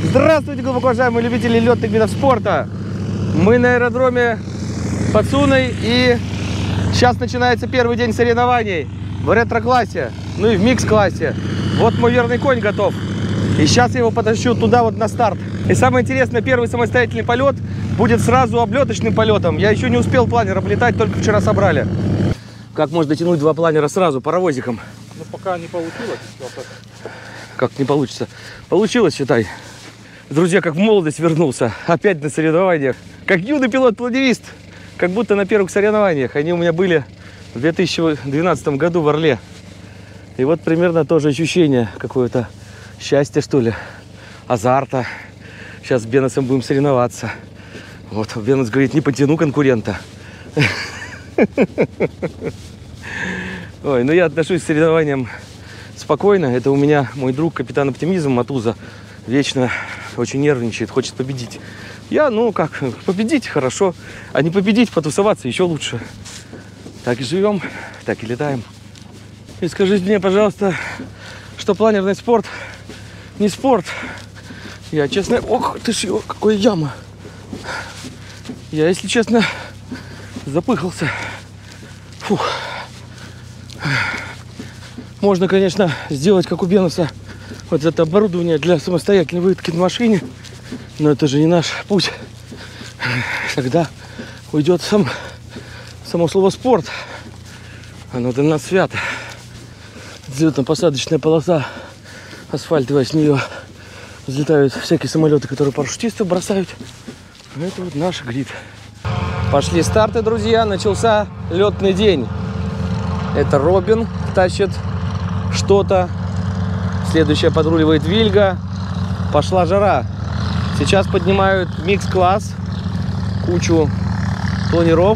Здравствуйте, глубоко уважаемые любители летных видов спорта. Мы на аэродроме под Суной, и сейчас начинается первый день соревнований в ретро-классе, ну и в микс-классе. Вот мой верный конь готов. И сейчас я его потащу туда вот на старт. И самое интересное, первый самостоятельный полет будет сразу облеточным полетом. Я еще не успел планер облетать, только вчера собрали. Как можно тянуть два планера сразу паровозиком? Ну, пока не получилось. Как не получится? Получилось, считай. Друзья, как в молодость вернулся. Опять на соревнованиях. Как юный пилот-планерист. Как будто на первых соревнованиях. Они у меня были в 2012 году в Орле. И вот примерно то же ощущение. Какое-то счастье, что ли. Азарта. Сейчас с Беносом будем соревноваться. Вот, Бенос говорит, не потяну конкурента. Ой, ну я отношусь к соревнованиям спокойно. Это у меня мой друг, капитан Оптимизм Матуза. Вечно очень нервничает, хочет победить. Я, ну как, победить хорошо, а не победить, потусоваться еще лучше. Так и живем, так и летаем. И скажите мне, пожалуйста, что планерный спорт не спорт. Я, честно... Ох, ты ж, какая яма. Я, если честно, запыхался. Фух. Можно, конечно, сделать, как у Беноса, вот это оборудование для самостоятельной выкатки на машине. Но это же не наш путь. Тогда уйдет само слово спорт. Оно для нас свято. Взлетно-посадочная полоса асфальтовая, с нее взлетают всякие самолеты, которые парашютисты бросают. Это вот наш грид. Пошли старты, друзья. Начался летный день. Это Робин тащит что-то. Следующая подруливает Вильга. Пошла жара. Сейчас поднимают микс-класс. Кучу планеров.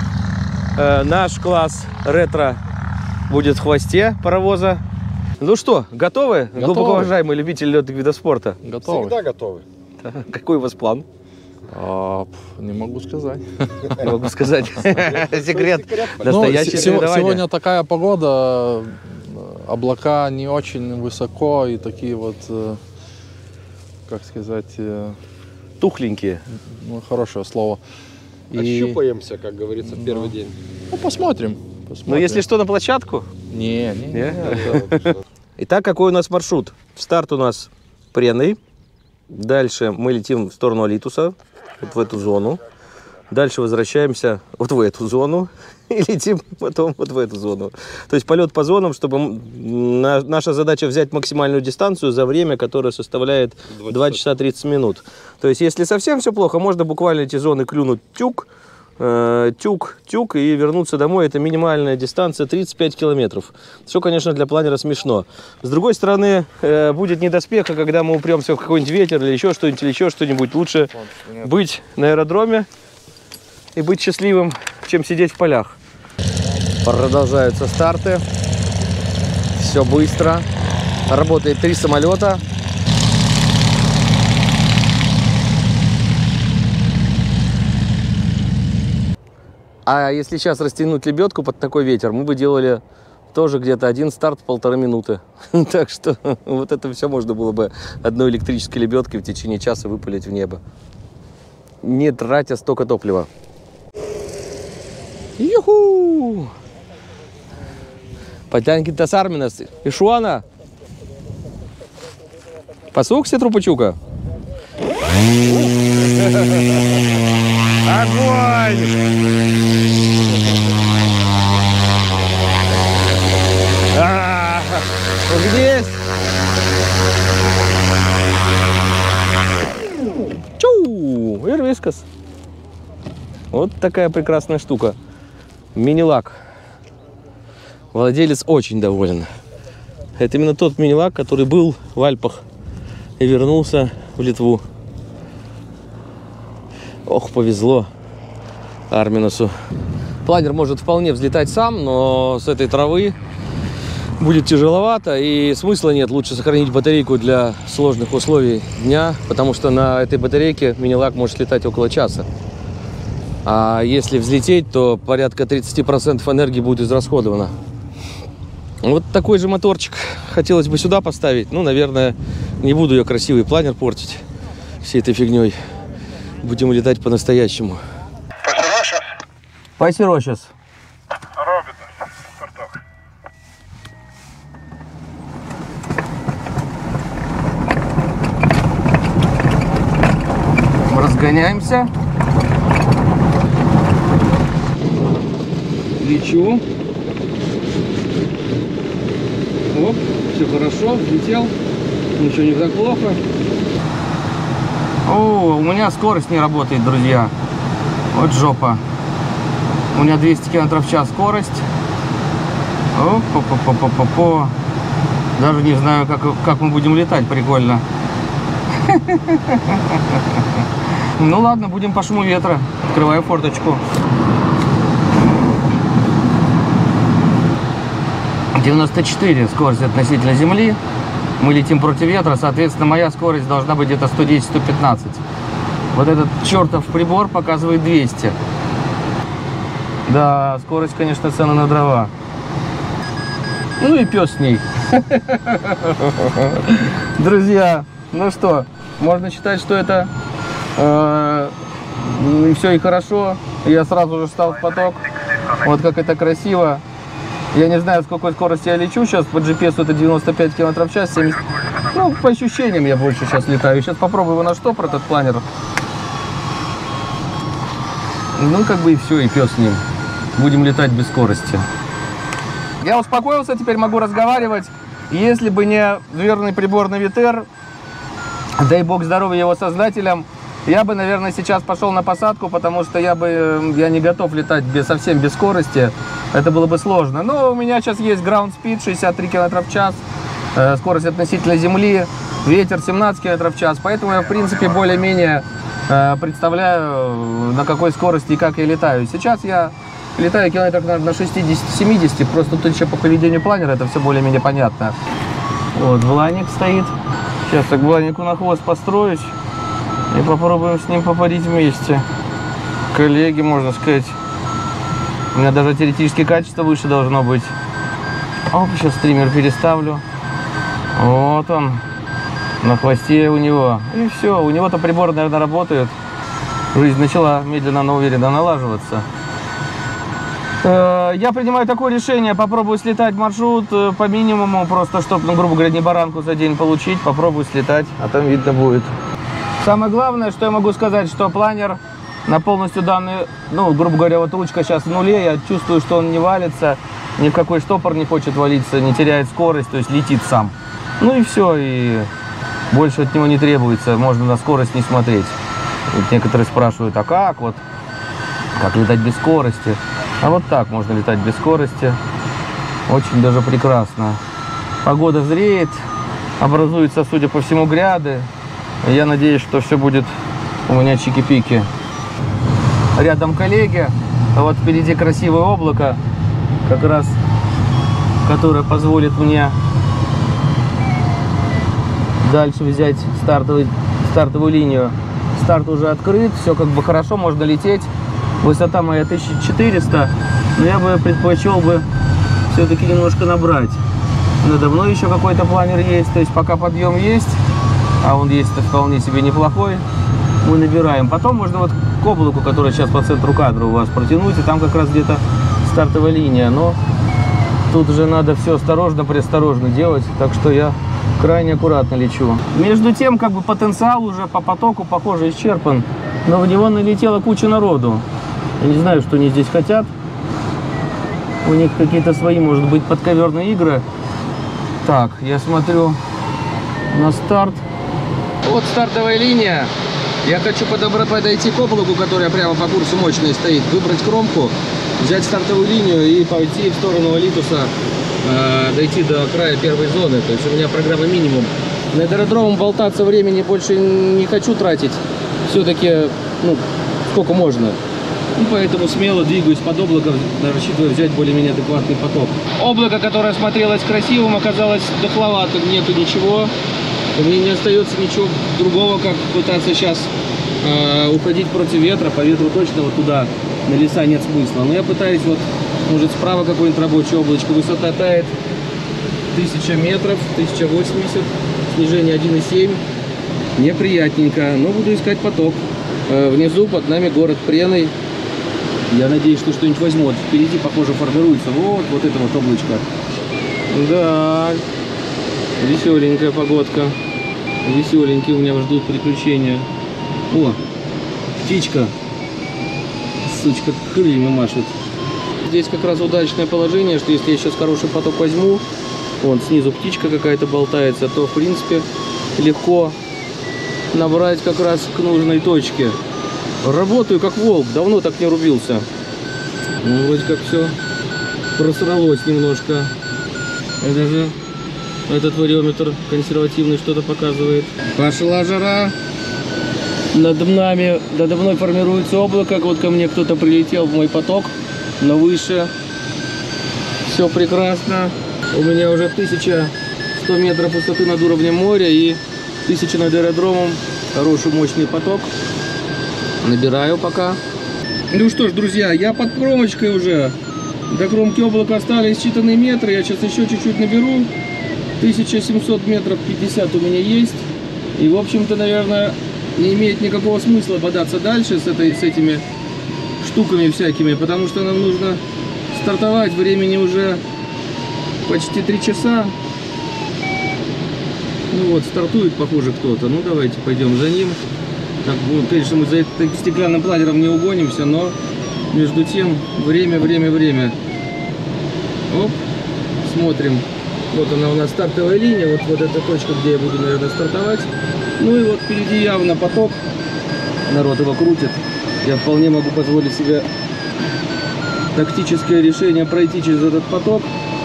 Наш класс ретро будет в хвосте паровоза. Ну что, готовы? Глубоко уважаемые любители летных видов спорта? Готовы. Всегда готовы. Какой у вас план? Не могу сказать. Не могу сказать. Секрет. Настоящее соревнование. Сегодня такая погода, облака не очень высоко и такие вот, как сказать... Тухленькие. Ну, хорошее слово. Ощупаемся, как говорится, в первый день. Ну, посмотрим. Ну, если что, на площадку? Не. Итак, какой у нас маршрут? Старт у нас Преный. Дальше мы летим в сторону Алитуса, вот в эту зону. Дальше возвращаемся вот в эту зону и летим потом вот в эту зону. То есть полет по зонам, чтобы наша задача взять максимальную дистанцию за время, которое составляет 2 часа 30 минут. То есть если совсем все плохо, можно буквально эти зоны клюнуть тюк, тюк и вернуться домой. Это минимальная дистанция 35 километров. Все, конечно, для планера смешно. С другой стороны, будет недоспеха, когда мы упремся в какой-нибудь ветер или еще что-нибудь. Лучше быть на аэродроме и быть счастливым, чем сидеть в полях. Продолжаются старты. Все быстро. Работает 3 самолета. А если сейчас растянуть лебедку под такой ветер, мы бы делали тоже где-то один старт 1,5 минуты. Так что вот это все можно было бы одной электрической лебедкой в течение часа выпалить в небо, не тратя столько топлива. Юху! Потянькин-то Арминас. Ишуана. Посукся, трупачука? Огонь! Есть! Чу! Ирвискас. Вот такая прекрасная штука. Мини-лак. Владелец очень доволен. Это именно тот мини-лак, который был в Альпах и вернулся в Литву. Ох, повезло Арминусу. Планер может вполне взлетать сам, но с этой травы будет тяжеловато, и смысла нет. Лучше сохранить батарейку для сложных условий дня, потому что на этой батарейке мини-лак может летать около часа. А если взлететь, то порядка 30% энергии будет израсходовано. Вот такой же моторчик хотелось бы сюда поставить. Ну, наверное, не буду я красивый планер портить. всей этой фигней. Будем летать по-настоящему. Пасирочес. Разгоняемся. Лечу. Оп, все хорошо, взлетел. Ничего не так плохо. О, у меня скорость не работает, друзья. Вот жопа. У меня 200 км в час скорость. Оп-по-по-по-по-по. Даже не знаю, как мы будем летать, прикольно. Ну ладно, будем по шуму ветра. Открываю форточку. 94 скорость относительно земли. Мы летим против ветра, соответственно, моя скорость должна быть где-то 110-115. Вот этот чертов прибор показывает 200. Да, скорость, конечно, цена на дрова. Ну и пес с ней. Друзья, ну что, можно считать, что это все и хорошо. Я сразу же встал в поток. Вот как это красиво. Я не знаю, с какой скорости я лечу сейчас. По GPS это 95 км в час, 70. Ну, по ощущениям я больше сейчас летаю. Сейчас попробую его на штопор, этот планер. Ну, как бы и все, и пес с ним. Будем летать без скорости. Я успокоился, теперь могу разговаривать. Если бы не верный прибор Навитер, дай бог здоровья его создателям, я бы, наверное, сейчас пошел на посадку, потому что я не готов летать совсем без скорости. Это было бы сложно. Но у меня сейчас есть ground speed 63 км в час, скорость относительно земли, ветер 17 км в час. Поэтому я, в принципе, более-менее представляю, на какой скорости и как я летаю. Сейчас я летаю километров, наверное, на 60-70. Просто тут еще по поведению планера это все более-менее понятно. Вот, Вланик стоит. Сейчас так Вланику на хвост построюсь. И попробуем с ним попарить вместе. Коллеги, можно сказать. У меня даже теоретически качество выше должно быть. Оп, сейчас стример переставлю. Вот он. На хвосте у него. И все. У него-то приборы, наверное, работают. Жизнь начала медленно, но уверенно налаживаться. Я принимаю такое решение. Попробую слетать маршрут по минимуму. Просто, чтобы, ну, грубо говоря, не баранку за день получить. Попробую слетать, а там видно будет. Самое главное, что я могу сказать, что планер на полностью данный, ну, грубо говоря, вот ручка сейчас в нуле, я чувствую, что он не валится, ни в какой штопор не хочет валиться, не теряет скорость, то есть летит сам. Ну и все, и больше от него не требуется, можно на скорость не смотреть. Вот некоторые спрашивают, а как летать без скорости? А вот так можно летать без скорости, очень даже прекрасно. Погода зреет, образуются, судя по всему, гряды. Я надеюсь, что все будет у меня чики-пики. Рядом коллеги. А вот впереди красивое облако, как раз, которое позволит мне дальше взять стартовую линию. Старт уже открыт, все как бы хорошо, можно лететь. Высота моя 1400, но я бы предпочел бы все-таки немножко набрать. Надо мной еще какой-то планер есть, то есть пока подъем есть, а он есть вполне себе неплохой, мы набираем. Потом можно вот к облаку, который сейчас по центру кадра у вас, протянуть, и там как раз где-то стартовая линия. Но тут же надо все осторожно, преосторожно делать, так что я крайне аккуратно лечу. Между тем, как бы потенциал уже по потоку, похоже, исчерпан, но в него налетела куча народу. Я не знаю, что они здесь хотят. У них какие-то свои, может быть, подковерные игры. Так, я смотрю на старт. Вот стартовая линия. Я хочу подойти к облаку, которая прямо по курсу мощной стоит, выбрать кромку, взять стартовую линию и пойти в сторону Алитуса, дойти до края первой зоны. То есть у меня программа минимум. На аэродромом болтаться времени больше не хочу тратить. Все-таки, ну, сколько можно. И поэтому смело двигаюсь под облаком, рассчитывая взять более-менее адекватный поток. Облако, которое смотрелось красивым, оказалось дохловатым, нету ничего. Мне не остается ничего другого, как пытаться сейчас уходить против ветра. По ветру точно вот туда, на леса, нет смысла. Но я пытаюсь вот, может, справа какое-нибудь рабочее облачко. Высота тает 1000 метров, 1080, снижение 1,7. Неприятненько, но буду искать поток. Внизу под нами город Преной. Я надеюсь, что что-нибудь возьмут. Впереди, похоже, формируется вот это вот облачко. Да, веселенькая погодка. Веселенькие у меня ждут приключения. О, птичка. Сучка крыльями машет. Здесь как раз удачное положение, что если я сейчас хороший поток возьму, вон снизу птичка какая-то болтается, то в принципе легко набрать как раз к нужной точке. Работаю как волк, давно так не рубился. Ну, вроде как все просралось немножко. Это же этот вариометр консервативный что-то показывает. Пошла жара. Надо мной формируется облако. Вот ко мне кто-то прилетел в мой поток, но выше. Все прекрасно. У меня уже 1100 метров высоты над уровнем моря и 1000 над аэродромом. Хороший мощный поток. Набираю пока. Ну что ж, друзья, я под кромочкой уже. До кромки облака остались считанные метры. Я сейчас еще чуть-чуть наберу. 1700 метров 50 у меня есть. И, в общем-то, наверное, не имеет никакого смысла бодаться дальше с этими штуками всякими, потому что нам нужно стартовать. Времени уже почти 3 часа. Ну вот, стартует, похоже, кто-то. Ну, давайте пойдем за ним. Так, ну, конечно, мы за этим стеклянным планером не угонимся, но между тем время. Оп, смотрим. Вот она у нас стартовая линия, вот эта точка, где я буду, наверное, стартовать. Ну и вот впереди явно поток. Народ его крутит. Я вполне могу позволить себе тактическое решение пройти через этот поток.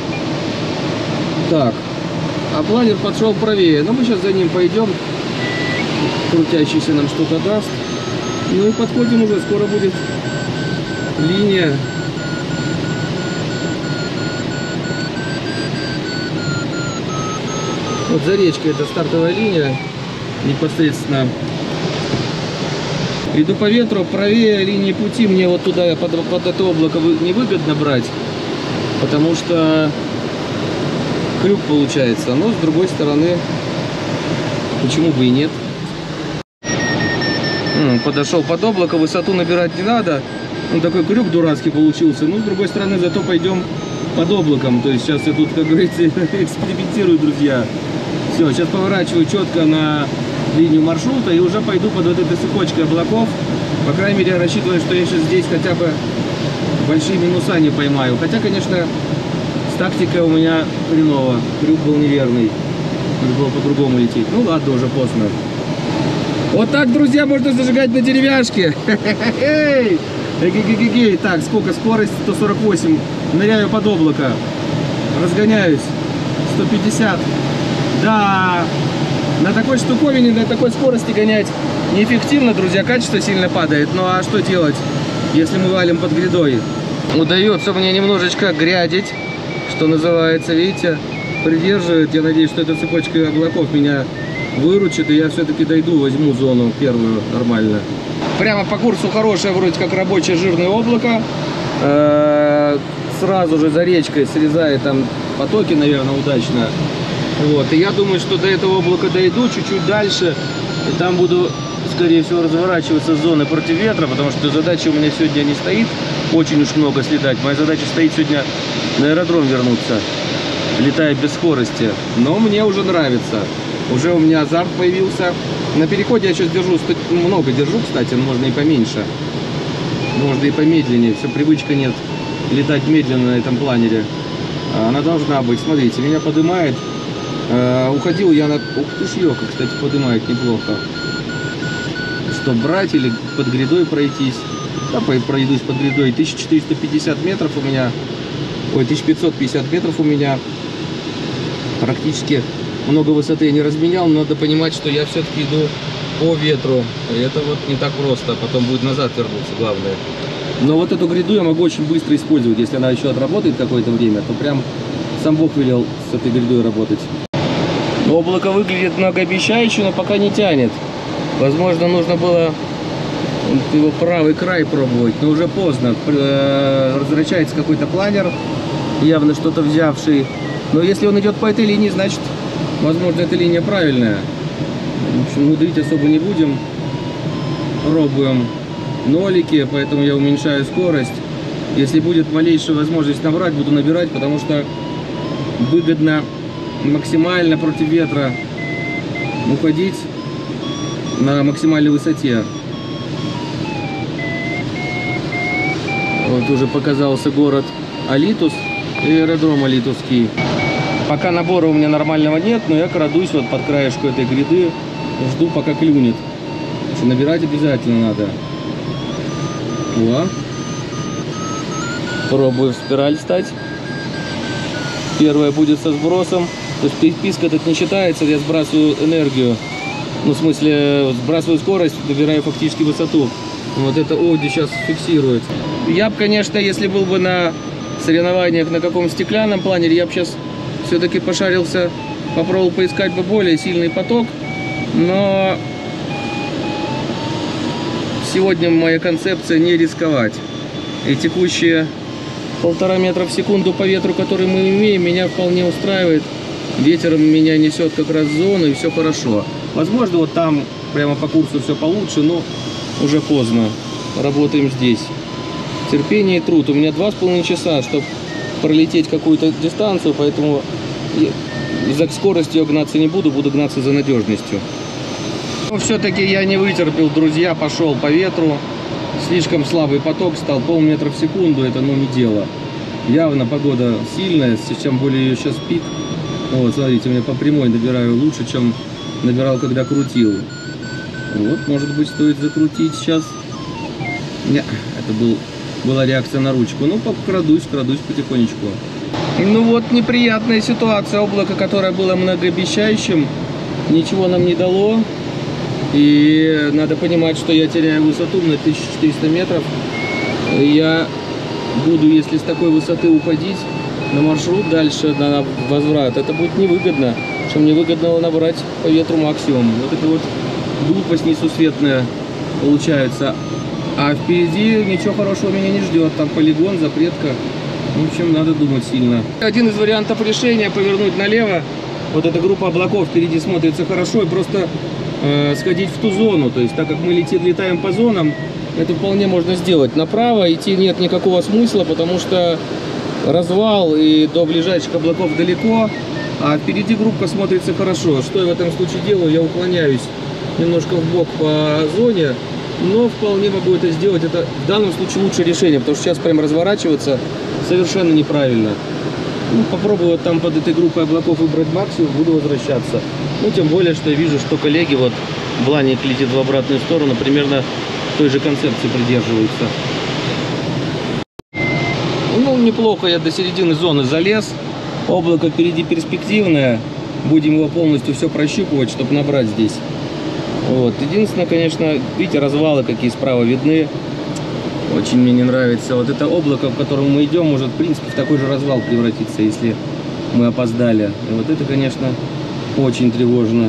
Так, а планер подшел правее. Но мы сейчас за ним пойдем. Крутящийся нам что-то даст. Ну и подходим уже, скоро будет линия. Вот за речкой это стартовая линия непосредственно. Иду по ветру, правее линии пути мне вот туда под это облако невыгодно брать, потому что крюк получается. Но с другой стороны, почему бы и нет. Подошел под облако, высоту набирать не надо. Ну, такой крюк дурацкий получился. Ну, с другой стороны, зато пойдем под облаком. То есть сейчас я тут, как говорится, экспериментирую, друзья. Все, сейчас поворачиваю четко на линию маршрута и уже пойду под вот этой цепочкой облаков. По крайней мере, я рассчитываю, что я сейчас здесь хотя бы большие минуса не поймаю. Хотя, конечно, с тактикой у меня хреново. Крюк был неверный. Надо было по-другому лететь. Ну ладно, уже поздно. Вот так, друзья, можно зажигать на деревяшке. Так, сколько? Скорость 148. Ныряю под облако. Разгоняюсь. 150. Да, на такой штуковине, на такой скорости гонять неэффективно, друзья. Качество сильно падает. Ну а что делать, если мы валим под грядой? Удается мне немножечко грядить, что называется, видите, придерживает. Я надеюсь, что эта цепочка облаков меня выручит, и я все-таки дойду, возьму зону первую нормально. Прямо по курсу хорошее, вроде как рабочее жирное облако. Сразу же за речкой срезает там потоки, наверное, удачно. Вот, и я думаю, что до этого облака дойду чуть-чуть дальше, и там буду, скорее всего, разворачиваться с зоны против ветра, потому что задача у меня сегодня не стоит очень уж много слетать. Моя задача стоит сегодня на аэродром вернуться, летая без скорости. Но мне уже нравится. Уже у меня азарт появился. На переходе я сейчас держу, много держу, кстати, но можно и поменьше. Можно и помедленнее. Все, привычка нет летать медленно на этом планере. Она должна быть. Смотрите, меня поднимает. Уходил я на... Ух ты ж, ёлка, кстати, поднимает неплохо. Что, брать или под грядой пройтись? Да, пройдусь под грядой. 1450 метров у меня. Ой, 1550 метров у меня. Практически много высоты я не разменял. Но надо понимать, что я все-таки иду по ветру. И это вот не так просто. Потом будет назад вернуться, главное. Но вот эту гряду я могу очень быстро использовать. Если она еще отработает какое-то время, то прям сам Бог велел с этой грядой работать. Облако выглядит многообещающе, но пока не тянет. Возможно, нужно было его правый край пробовать, но уже поздно. Возвращается какой-то планер, явно что-то взявший. Но если он идет по этой линии, значит, возможно, эта линия правильная. общем, мудрить особо не будем. Пробуем нолики, поэтому я уменьшаю скорость. Если будет малейшая возможность набрать, буду набирать, потому что выгодно максимально против ветра уходить на максимальной высоте. Вот уже показался город Алитус и аэродром Алитусский. Пока набора у меня нормального нет, но я крадусь вот под краешку этой гряды, жду, пока клюнет. Набирать обязательно надо. О. Пробую в спираль встать. Первая будет со сбросом. То есть переписка этот не считается, я сбрасываю энергию. Ну, в смысле, сбрасываю скорость, набираю фактически высоту. Вот это Оди сейчас фиксирует. Я бы, конечно, если был бы на соревнованиях на каком стеклянном планере, я бы сейчас все-таки пошарился, попробовал поискать бы более сильный поток. Но сегодня моя концепция не рисковать. И текущие 1,5 метра в секунду по ветру, который мы имеем, меня вполне устраивает. Ветер меня несет как раз в зону, и все хорошо. Возможно, вот там прямо по курсу все получше, но уже поздно. Работаем здесь. Терпение и труд. У меня 2,5 часа, чтобы пролететь какую-то дистанцию, поэтому за скоростью гнаться не буду, буду гнаться за надежностью. Но все-таки я не вытерпел, друзья, пошел по ветру. Слишком слабый поток стал, полметра в секунду, это ну не дело. Явно погода сильная, тем более сейчас пик. Вот, смотрите, у меня по прямой набираю лучше, чем набирал, когда крутил. Вот, может быть, стоит закрутить сейчас. Не, это была реакция на ручку. Ну, крадусь потихонечку. Ну вот, неприятная ситуация. Облако, которое было многообещающим, ничего нам не дало. И надо понимать, что я теряю высоту на 1400 метров. И я буду, если с такой высоты уходить на маршрут дальше, на возврат, это будет невыгодно. Что мне выгодно набрать по ветру максимум. Вот это вот глупость несусветная получается. А впереди ничего хорошего меня не ждет. Там полигон, запретка. В общем, надо думать сильно. Один из вариантов решения — повернуть налево. Вот эта группа облаков впереди смотрится хорошо. И просто сходить в ту зону. То есть, так как мы летаем по зонам, это вполне можно сделать. Направо идти нет никакого смысла, потому что развал и до ближайших облаков далеко. А впереди группа смотрится хорошо. Что я в этом случае делаю? Я уклоняюсь немножко вбок по зоне, но вполне могу это сделать. Это в данном случае лучшее решение, потому что сейчас прям разворачиваться совершенно неправильно. Ну, попробую вот там под этой группой облаков выбрать максимум, буду возвращаться. Ну, тем более, что я вижу, что коллеги, вот, Бланик летит в обратную сторону, примерно той же концепции придерживаются. Ну, неплохо я до середины зоны залез. Облако впереди перспективное. Будем его полностью все прощупывать, чтобы набрать здесь. Вот. Единственное, конечно, видите, развалы какие справа видны. Очень мне не нравится. Вот это облако, в котором мы идем, может, в принципе, в такой же развал превратиться, если мы опоздали. И вот это, конечно, очень тревожно.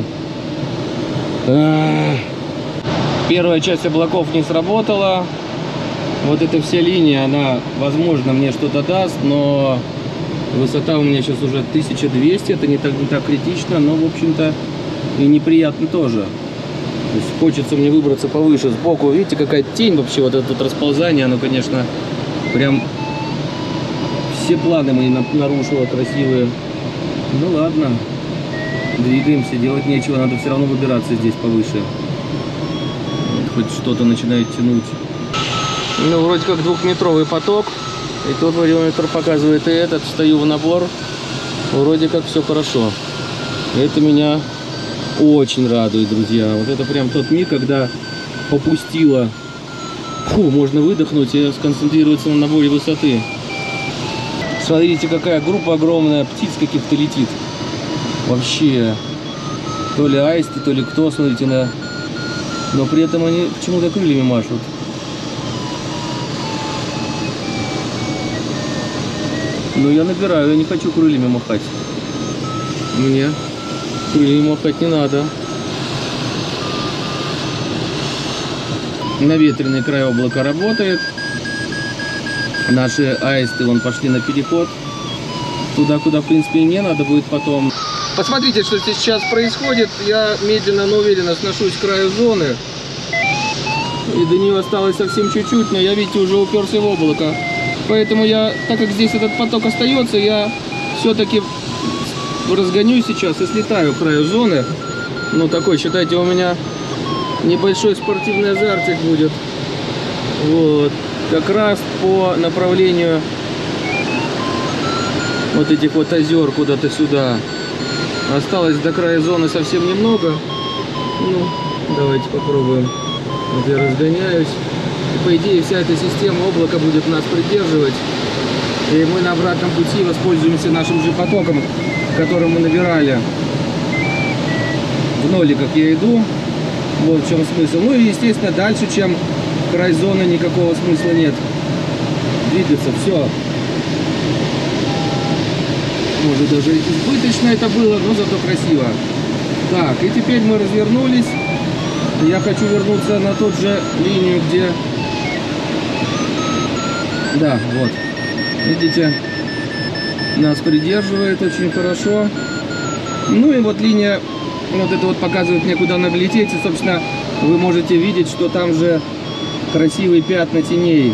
Первая часть облаков не сработала. Вот эта вся линия, она, возможно, мне что-то даст, но высота у меня сейчас уже 1200. Это не так критично, но, в общем-то, и неприятно тоже. То есть хочется мне выбраться повыше, сбоку. Видите, какая тень вообще, вот это вот расползание, оно, конечно, прям все планы мои нарушило красивые. Ну ладно, двигаемся, делать нечего, надо все равно выбираться здесь повыше. Хоть что-то начинает тянуть. Ну, вроде как 2-метровый поток. И тут вариометр показывает и этот. Встаю в набор. Вроде как все хорошо. Это меня очень радует, друзья. Вот это прям тот миг, когда попустило. Фу, можно выдохнуть и сконцентрироваться на наборе высоты. Смотрите, какая группа огромная птиц каких-то летит. Вообще. То ли аисты, то ли кто, смотрите, на... Но при этом они почему-то крыльями машут. Но я набираю, я не хочу крыльями махать. Мне крыльями махать не надо. Наветренный край облака работает. Наши аисты вон пошли на переход. Туда, куда, в принципе, и мне надо будет потом. Посмотрите, что здесь сейчас происходит. Я медленно, но уверенно сношусь к краю зоны. И до нее осталось совсем чуть-чуть, но я, видите, уже уперся в облако. Поэтому я, так как здесь этот поток остается, я все-таки разгонюсь сейчас и слетаю к краю зоны. Ну, такой, считайте, у меня небольшой спортивный азартик будет. Вот. Как раз по направлению вот этих вот озер куда-то сюда. Осталось до края зоны совсем немного. Ну, давайте попробуем. Вот я разгоняюсь. И, по идее, вся эта система облака будет нас придерживать. И мы на обратном пути воспользуемся нашим же потоком, который мы набирали в ноликах. Я иду. Вот в чем смысл. Ну и, естественно, дальше, чем край зоны, никакого смысла нет двигаться. Все. Может, даже избыточно это было, но зато красиво. Так, и теперь мы развернулись. Я хочу вернуться на тот же линию, где... Да, вот. Видите, нас придерживает очень хорошо. Ну и вот линия, вот это вот показывает мне, куда надо лететь. И, собственно, вы можете видеть, что там же красивые пятна теней.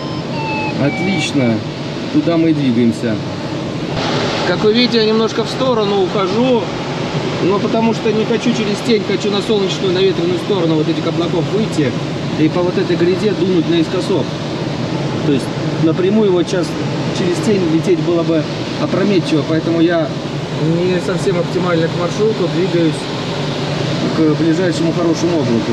Отлично. Туда мы и двигаемся. Как вы видите, я немножко в сторону ухожу. Но потому что не хочу через тень, хочу на солнечную, на ветреную сторону вот этих облаков выйти. И по вот этой гряде дунуть наискосок. То есть напрямую вот сейчас через тень лететь было бы опрометчиво. Поэтому я не совсем оптимально к маршруту двигаюсь к ближайшему хорошему облаку.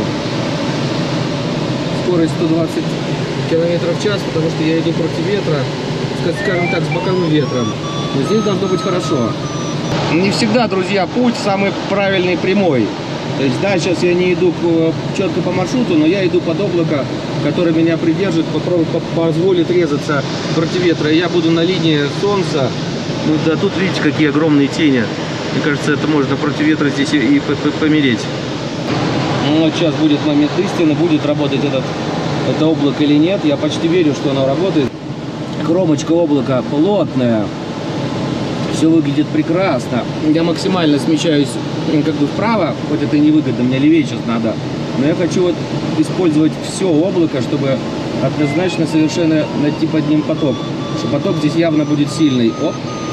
Скорость 120 км в час, потому что я иду против ветра, скажем так, с боковым ветром. Но здесь должно быть хорошо. Не всегда, друзья, путь самый правильный, прямой. То есть, да, сейчас я не иду четко по маршруту, но я иду под облако, которое меня придержит, позволит резаться против ветра. И я буду на линии солнца. Ну да, тут видите, какие огромные тени. Мне кажется, это можно против ветра здесь и помереть. Вот сейчас будет момент истины, будет работать это облако или нет. Я почти верю, что оно работает. Кромочка облака плотная. Все выглядит прекрасно. Я максимально смещаюсь как бы вправо, хоть это и невыгодно, мне левее сейчас надо. Но я хочу вот использовать все облако, чтобы однозначно совершенно найти под ним поток. Что поток здесь явно будет сильный. Оп.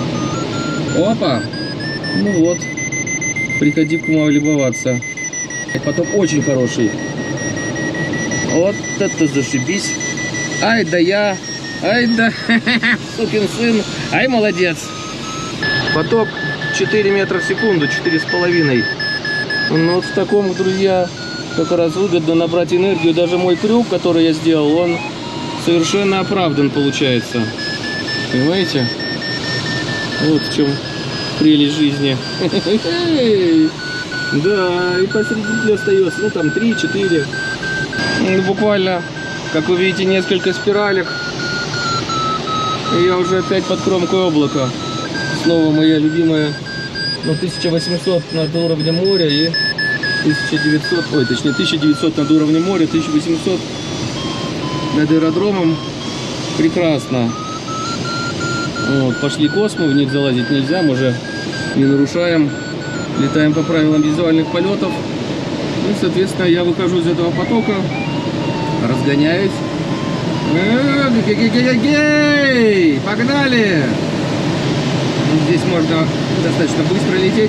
Опа. Ну вот. Приходи к кому любоваться. Поток очень хороший. Вот это зашибись. Ай да я. Ай да. Сукин сын. Ай молодец. Поток 4 метра в секунду, 4,5. Ну вот в таком, друзья, как раз выгодно набрать энергию. Даже мой крюк, который я сделал, он совершенно оправдан получается. Понимаете? Вот в чем прелесть жизни. Да, и посередине остается, ну там 3-4. Ну, буквально, как вы видите, несколько спиралек. И я уже опять под кромкой облака. Снова моя любимая, ну, 1800 над уровнем моря и 1900, ой, точнее 1900 над уровнем моря, 1800 над аэродромом. Прекрасно. Вот, пошли космы, в них залазить нельзя, мы уже не нарушаем, летаем по правилам визуальных полетов. И, соответственно, я выхожу из этого потока, разгоняюсь. Погнали! Здесь можно достаточно быстро лететь.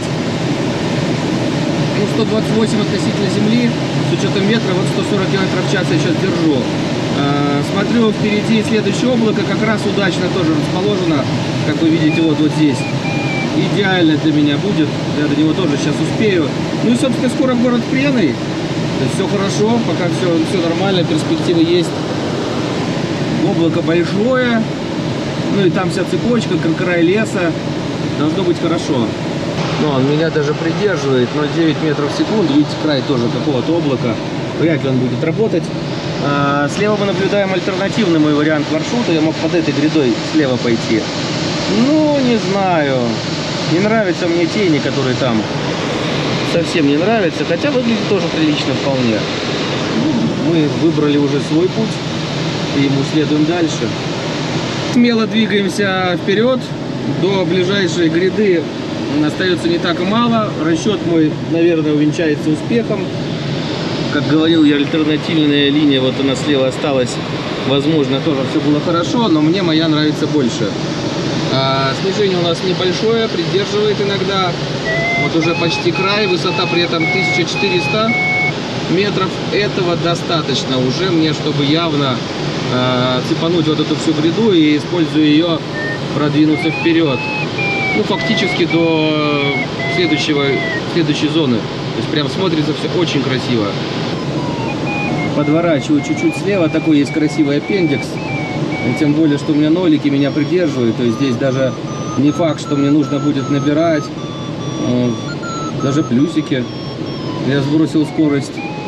Ну, 128 относительно земли, с учетом ветра, вот 140 км в час я сейчас держу. Смотрю, впереди следующее облако, как раз удачно тоже расположено, как вы видите, вот здесь. Идеально для меня будет, я до него тоже сейчас успею. Ну и, собственно, скоро город Преной. То есть все хорошо, пока все нормально, перспективы есть. Облако большое, ну и там вся цепочка, край леса. Должно быть хорошо. Но он меня даже придерживает 0,9 метров в секунду. Видите, край тоже какого-то облака. Вряд ли он будет работать. Слева мы наблюдаем альтернативный мой вариант маршрута. Я мог под этой грядой слева пойти. Ну, не знаю. Не нравятся мне тени, которые там. Совсем не нравятся. Хотя выглядит тоже прилично вполне. Мы выбрали уже свой путь. И ему следуем дальше. Смело двигаемся вперед до ближайшей гряды остается не так и мало. Расчет мой, наверное, увенчается успехом. Как говорил я, альтернативная линия, вот она слева осталась. Возможно, тоже все было хорошо, но мне моя нравится больше. Снижение у нас небольшое, придерживает иногда. Вот уже почти край, высота при этом 1400 метров. Этого достаточно уже мне, чтобы явно цепануть вот эту всю гряду и, используя ее, продвинуться вперед. Ну, фактически до следующей зоны. То есть прям смотрится все очень красиво. Подворачиваю чуть-чуть слева, такой есть красивый аппендикс. И тем более, что у меня нолики меня придерживают. То есть здесь даже не факт, что мне нужно будет набирать. Даже плюсики. Я сбросил скорость.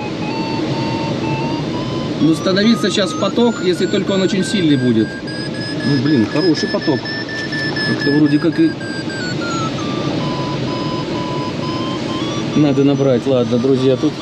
Но становиться сейчас в поток, если только он очень сильный будет. Ну, блин, хороший поток. Как-то вроде как и надо набрать. Ладно, друзья, тут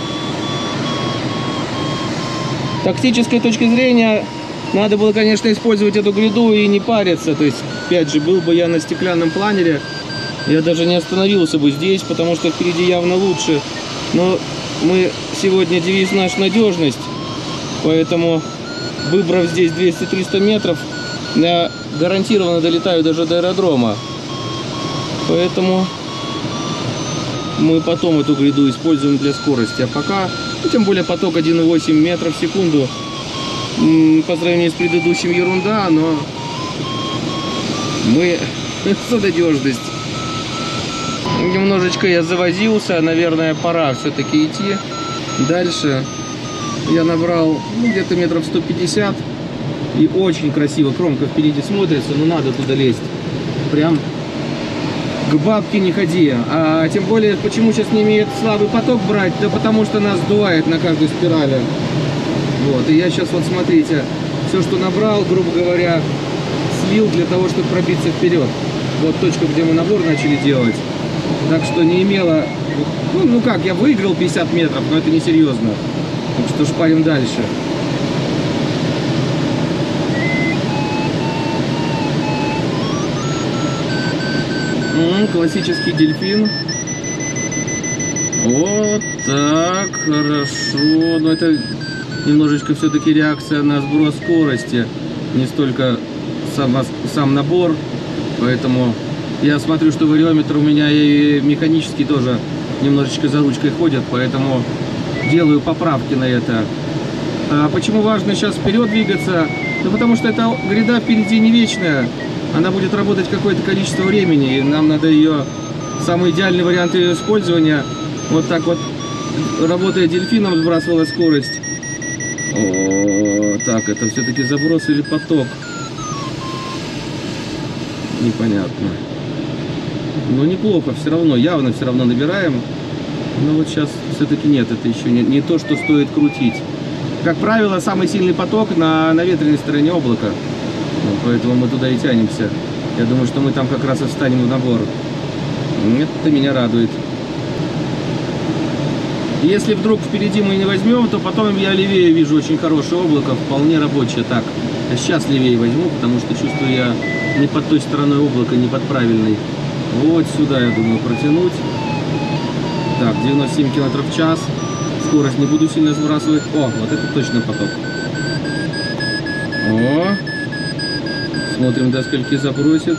тактической точки зрения надо было, конечно, использовать эту гряду и не париться. То есть, опять же, был бы я на стеклянном планере, я даже не остановился бы здесь, потому что впереди явно лучше. Но мы сегодня девиз наш — надежность. Поэтому, выбрав здесь 200-300 метров, я гарантированно долетаю даже до аэродрома. Поэтому мы потом эту гряду используем для скорости. А пока, ну, тем более поток 1,8 метров в секунду, по сравнению с предыдущим ерунда, но мы за надежность. Немножечко я завозился, наверное, пора все-таки идти дальше. Я набрал, ну, где-то метров 150, и очень красиво. Кромка впереди смотрится, но надо туда лезть. Прям к бабке не ходи. А тем более, почему сейчас не имеет слабый поток брать? Да потому что нас сдувает на каждой спирали. Вот, и я сейчас, вот смотрите, все, что набрал, грубо говоря, слил для того, чтобы пробиться вперед. Вот точка, где мы набор начали делать. Так что не имело... Ну как, я выиграл 50 метров, но это не серьезно. Так что шпарим дальше. Классический дельфин. Вот так, хорошо. Но это немножечко все-таки реакция на сброс скорости, не столько сам набор. Поэтому я смотрю, что вариометр у меня и механический тоже немножечко за ручкой ходят, поэтому делаю поправки на это. А почему важно сейчас вперед двигаться? Да потому что эта гряда впереди не вечная. Она будет работать какое-то количество времени, и нам надо ее, самый идеальный вариант ее использования, вот так вот, работая дельфином, сбрасывала скорость. О, так, это все-таки заброс или поток? Непонятно. Но неплохо, все равно, явно все равно набираем. Но вот сейчас все-таки нет, это еще не то, что стоит крутить. Как правило, самый сильный поток на ветреной стороне облака. Поэтому мы туда и тянемся. Я думаю, что мы там как раз и встанем в набор. Это меня радует. Если вдруг впереди мы не возьмем, то потом я левее вижу очень хорошее облако, вполне рабочее. Так, а сейчас левее возьму, потому что чувствую я не под той стороной облака, не под правильной. Вот сюда, я думаю, протянуть. Так, 97 км в час. Скорость не буду сильно сбрасывать. О, вот это точно поток. О, смотрим, до скольки забросит.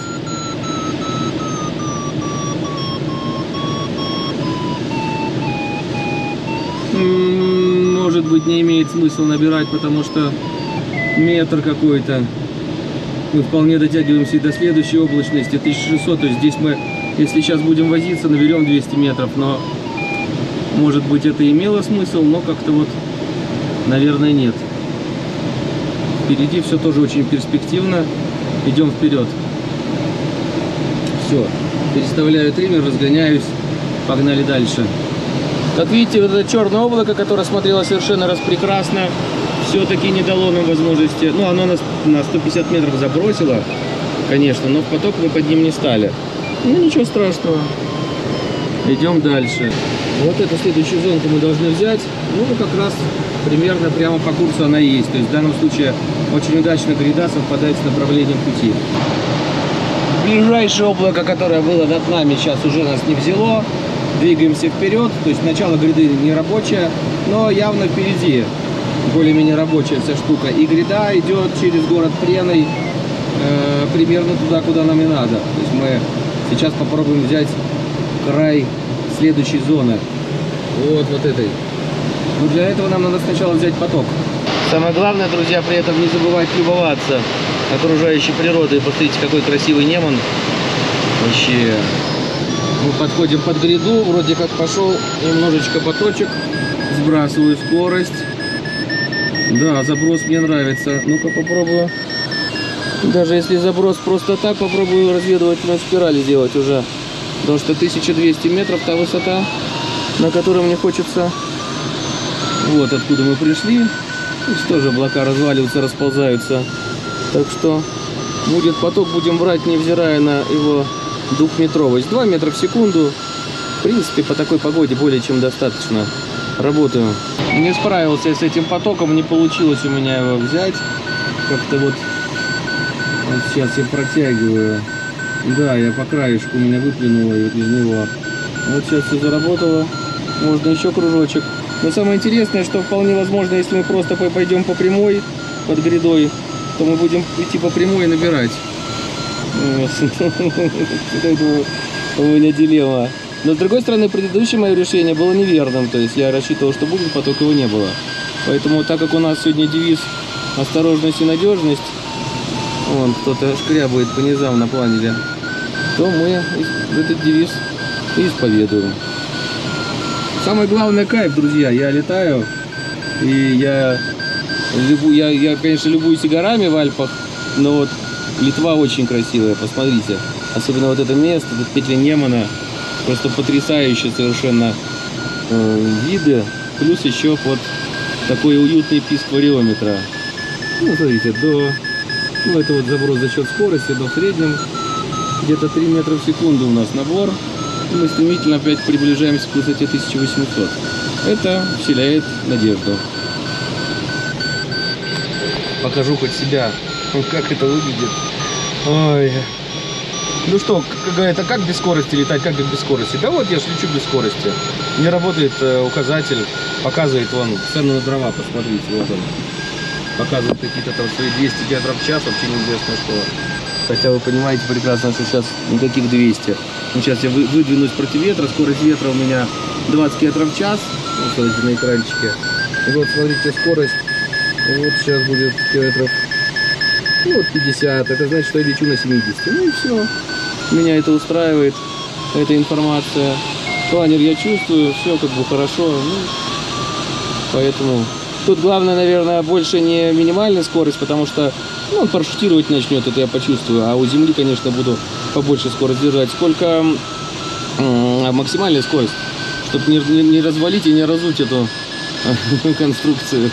Может быть, не имеет смысла набирать, потому что метр какой-то. Мы вполне дотягиваемся и до следующей облачности, 1600. То есть здесь мы, если сейчас будем возиться, наберем 200 метров. Но, может быть, это имело смысл, но как-то вот, наверное, нет. Впереди все тоже очень перспективно. Идем вперед. Все. Переставляю триммер, разгоняюсь. Погнали дальше. Как видите, вот это черное облако, которое смотрело совершенно распрекрасно, все-таки не дало нам возможности. Ну, оно нас на 150 метров забросило, конечно, но в поток мы под ним не стали. Ну, ничего страшного. Идем дальше. Вот эту следующую зонку мы должны взять. Ну, как раз примерно прямо по курсу она и есть. То есть в данном случае очень удачно гряда совпадает с направлением пути. Ближайшее облако, которое было над нами, сейчас уже нас не взяло. Двигаемся вперед. То есть начало гряды не рабочая, но явно впереди более-менее рабочая вся штука. И гряда идет через город Преной примерно туда, куда нам и надо. То есть мы сейчас попробуем взять край следующей зоны. Вот этой. Но для этого нам надо сначала взять поток. Самое главное, друзья, при этом не забывать любоваться окружающей природой. Посмотрите, какой красивый Неман. Вообще. Мы подходим под гряду, вроде как пошел немножечко поточек. Сбрасываю скорость. Да, заброс мне нравится. Ну-ка попробую. Даже если заброс просто так, попробую разведывательную спираль сделать уже. Потому что 1200 метров та высота, на которой мне хочется. Вот откуда мы пришли. Здесь тоже облака разваливаются, расползаются. Так что будет поток, будем брать, невзирая на его двухметровость. 2 метра в секунду. В принципе, по такой погоде более чем достаточно. Работаю. Не справился я с этим потоком, не получилось у меня его взять. Как-то вот сейчас я протягиваю. Да, я по краешку меня выплюнуло из него. Вот сейчас все заработало. Можно еще кружочек. Но самое интересное, что вполне возможно, если мы просто пойдем по прямой под грядой, то мы будем идти по прямой и набирать. Это у меня дилемма. Но с другой стороны, предыдущее мое решение было неверным. То есть я рассчитывал, что будет поток, его не было. Поэтому, так как у нас сегодня девиз осторожность и надежность, вон кто-то шкрябает по низам на планере, то мы этот девиз исповедуем. Самое главное — кайф, друзья. Я летаю, и я, конечно, любуюсь и горами в Альпах, но вот Литва очень красивая, посмотрите. Особенно вот это место, тут петля Немана, просто потрясающие совершенно виды. Плюс еще вот такой уютный писк вариометра. Ну, смотрите, ну, это вот заброс за счет скорости, до в среднем где-то 3 метра в секунду у нас набор. И мы стремительно опять приближаемся к высоте 1800. Это вселяет надежду. Покажу хоть себя, как это выглядит. Ой. Ну что, как говорят, а как без скорости летать, как без скорости? Да вот я ж лечу без скорости. Не работает указатель, показывает вон цену на дрова, посмотрите, вот он. Показывает какие-то там свои 200 км в час, вообще неизвестно что. Хотя вы понимаете прекрасно, что сейчас никаких 200. Ну, сейчас я выдвинусь против ветра, скорость ветра у меня 20 км в час. Вот, смотрите на экранчике. И вот смотрите скорость, вот сейчас будет километров, ну, вот 50. Это значит, что я лечу на 70. Ну и все. Меня это устраивает, эта информация. Планер я чувствую, все как бы хорошо. Ну, поэтому тут главное, наверное, больше не минимальная скорость, потому что он парашютировать начнет, это я почувствую. А у земли, конечно, буду побольше скорость держать. Сколько максимальная скорость, чтобы не развалить и не разуть эту конструкцию.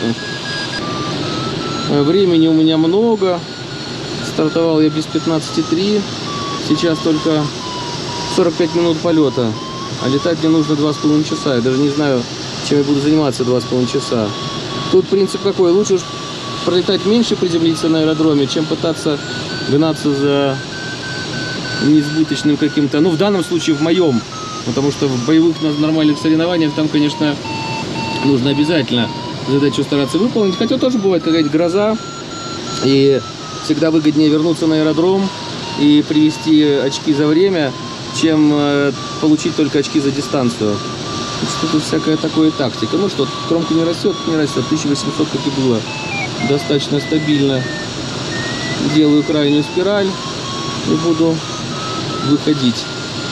Времени у меня много. Стартовал я без 15,3. Сейчас только 45 минут полета. А летать мне нужно 2,5 часа. Я даже не знаю, чем я буду заниматься 2,5 часа. Тут принцип какой? Лучше уж пролетать меньше, приземлиться на аэродроме, чем пытаться гнаться за неизбыточным каким-то. Ну, в данном случае в моем. Потому что в боевых нормальных соревнованиях там, конечно, нужно обязательно задачу стараться выполнить. Хотя тоже бывает какая-то гроза. И всегда выгоднее вернуться на аэродром и привести очки за время, чем получить только очки за дистанцию. Что-то всякая такая тактика. Ну что, кромка не растет, 1800, как и было. Достаточно стабильно. Делаю крайнюю спираль и буду выходить.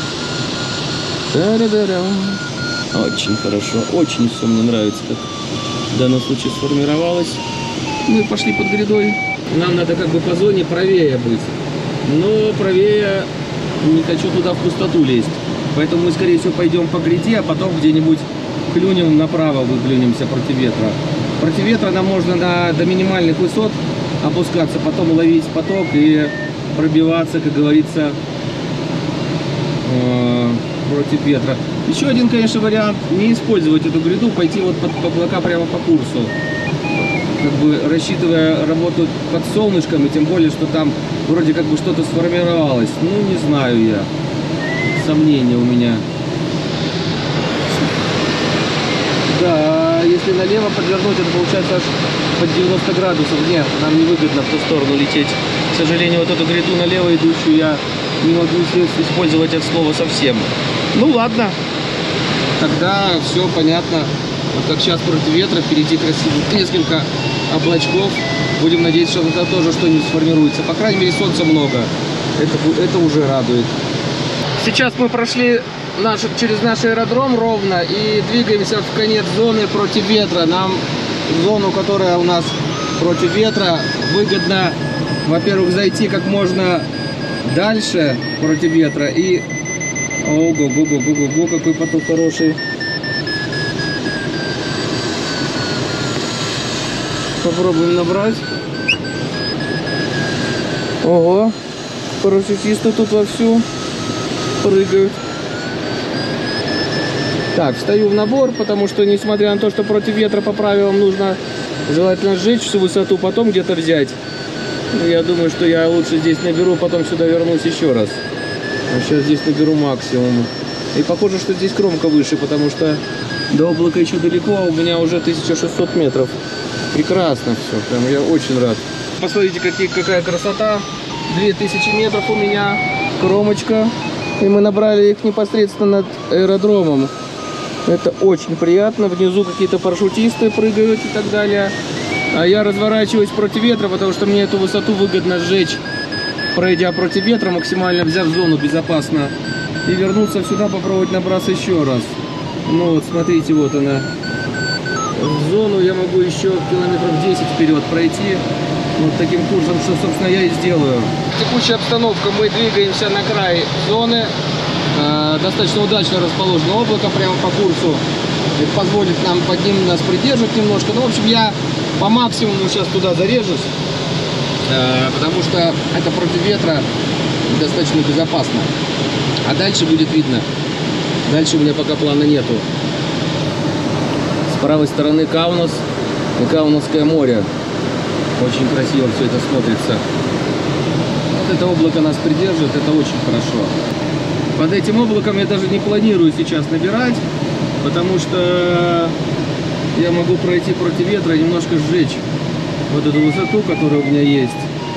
Очень хорошо, очень все мне нравится, как в данном случае сформировалось. Мы пошли под грядой. Нам надо как бы по зоне правее быть. Но правее не хочу туда в пустоту лезть. Поэтому мы, скорее всего, пойдем по гряде, а потом где-нибудь клюнем направо, выклюнемся против ветра. Против ветра нам можно до минимальных высот опускаться, потом ловить поток и пробиваться, как говорится, против ветра. Еще один, конечно, вариант — не использовать эту гряду, пойти вот под облака прямо по курсу. Как бы рассчитывая работу под солнышком, и тем более, что там вроде как бы что-то сформировалось. Ну, не знаю я. Сомнения у меня. Да, если налево подвернуть, это получается аж под 90 градусов. Нет, нам не выгодно в ту сторону лететь. К сожалению, вот эту гряду налево идущую я не могу использовать от слова совсем. Ну ладно. Тогда все понятно. Вот как сейчас против ветра, впереди красивых несколько облачков. Будем надеяться, что это тоже что-нибудь сформируется. По крайней мере, солнца много. Это уже радует. Сейчас мы прошли через наш аэродром ровно и двигаемся в конец зоны против ветра. Нам зону, которая у нас против ветра, выгодно, во-первых, зайти как можно дальше против ветра и... Ого-го-го-го-го, какой поток хороший. Попробуем набрать. Ого, парашютисты тут вовсю прыгают. Так, встаю в набор, потому что, несмотря на то, что против ветра по правилам нужно желательно сжечь всю высоту, потом где-то взять. Я думаю, что я лучше здесь наберу, потом сюда вернусь еще раз. А сейчас здесь наберу максимум. И похоже, что здесь кромка выше, потому что до облака еще далеко, а у меня уже 1600 метров. Прекрасно все, прям я очень рад. Посмотрите, какая красота. 2000 метров у меня, кромочка. И мы набрали их непосредственно над аэродромом. Это очень приятно. Внизу какие-то парашютисты прыгают и так далее. А я разворачиваюсь против ветра, потому что мне эту высоту выгодно сжечь, пройдя против ветра, максимально взяв зону безопасно. И вернуться сюда, попробовать набраться еще раз. Ну вот, смотрите, вот она. В зону я могу еще километров 10 вперед пройти. Вот таким курсом, что, собственно, я и сделаю. Текущая обстановка. Мы двигаемся на край зоны. Достаточно удачно расположено облако прямо по курсу. Это позволит нам под ним нас придерживать немножко. Ну, в общем, я по максимуму сейчас туда зарежусь. Потому что это против ветра достаточно безопасно. А дальше будет видно. Дальше у меня пока плана нету. С правой стороны Каунас и Каунасское море. Очень красиво все это смотрится. Вот это облако нас придерживает, это очень хорошо. Под этим облаком я даже не планирую сейчас набирать, потому что я могу пройти против ветра и немножко сжечь вот эту высоту, которая у меня есть.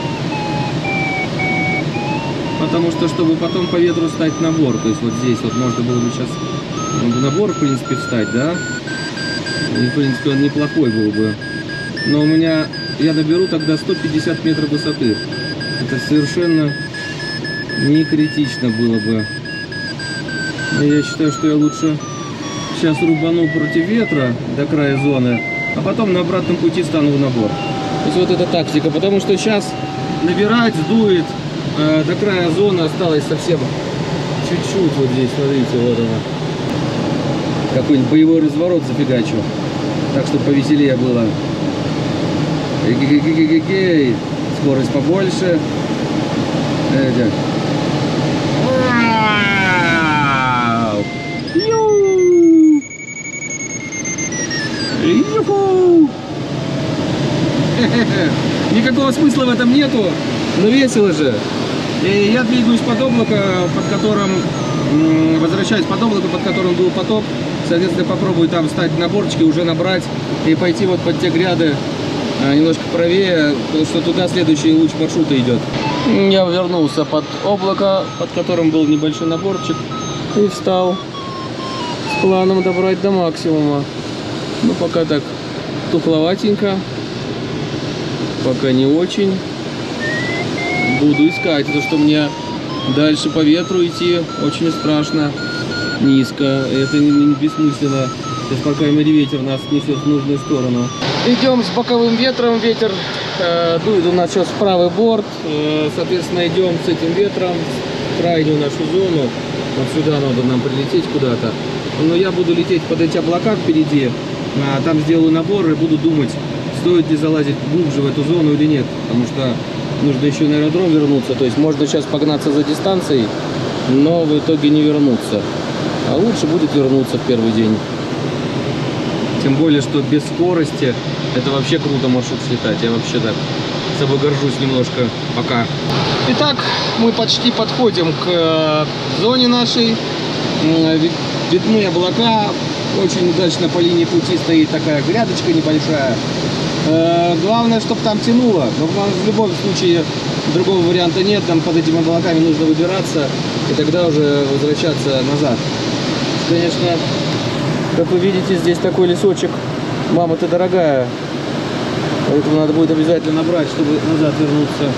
Потому что, чтобы потом по ветру встать на бор, то есть вот здесь вот можно было бы сейчас на бор, в принципе, встать, да? И, в принципе, он неплохой был бы. Но у меня, я наберу тогда 150 метров высоты. Это совершенно не критично было бы. Я считаю, что я лучше сейчас рубану против ветра до края зоны, а потом на обратном пути стану в набор. То есть вот эта тактика, потому что сейчас набирать дует, до края зоны осталось совсем чуть-чуть. Вот здесь, смотрите, вот она. Какой-нибудь боевой разворот зафигачу. Так, чтобы повеселее было. Скорость побольше. Никакого смысла в этом нету, но весело же. И я двигаюсь под облако, под которым, возвращаюсь под облако, под которым был поток. Соответственно, попробую там встать на бортике, уже набрать и пойти вот под те гряды немножко правее, потому что туда следующий луч маршрута идет. Я вернулся под облако, под которым был небольшой наборчик, и встал с планом добрать до максимума. Ну, пока так тухловатенько, пока не очень. Буду искать, потому что мне дальше по ветру идти очень страшно, низко. Это не бессмысленно. То есть, по крайней мере, ветер нас несет в нужную сторону. Идем с боковым ветром. Ветер дует у нас сейчас в правый борт. Соответственно, идем с этим ветром в крайнюю нашу зону. Вот сюда надо нам прилететь куда-то. Но я буду лететь под эти облака впереди. Там сделаю набор и буду думать, стоит ли залазить глубже в эту зону или нет. Потому что нужно еще на аэродром вернуться. То есть можно сейчас погнаться за дистанцией, но в итоге не вернуться. А лучше будет вернуться в первый день. Тем более, что без скорости это вообще круто маршрут слетать. Я вообще так собой горжусь немножко пока. Итак, мы почти подходим к зоне нашей. Видны облака. Очень удачно по линии пути стоит такая грядочка небольшая. Главное, чтобы там тянуло. Но в любом случае другого варианта нет. Нам под этими облаками нужно выбираться и тогда уже возвращаться назад. Конечно, как вы видите, здесь такой лесочек. Мама, ты дорогая. Поэтому надо будет обязательно набрать, чтобы назад вернуться.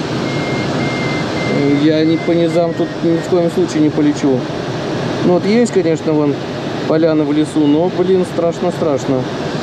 Я по низам тут ни в коем случае не полечу. Ну вот есть, конечно, вон поляна в лесу, но, блин, страшно-страшно.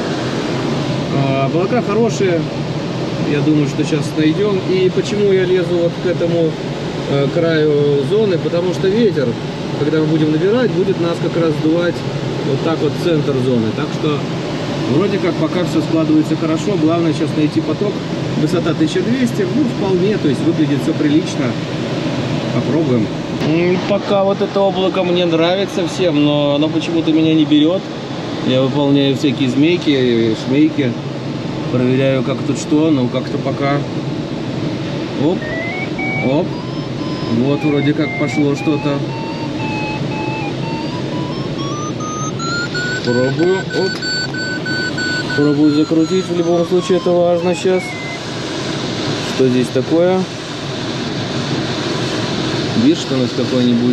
Облака хорошие. Я думаю, что сейчас найдем. И почему я лезу вот к этому краю зоны? Потому что ветер, когда мы будем набирать, будет нас как раз сдувать вот так вот в центр зоны. Так что вроде как пока все складывается хорошо. Главное сейчас найти поток. Высота 1200, ну вполне, то есть выглядит все прилично. Попробуем. Пока вот это облако мне нравится всем, но оно почему-то меня не берет. Я выполняю всякие змейки, шмейки. Проверяю, как тут что, но как-то пока. Оп, оп. Вот вроде как пошло что-то. Пробую, оп. Пробую закрутить, в любом случае это важно сейчас. Что здесь такое? Видишь, что у нас какой-нибудь?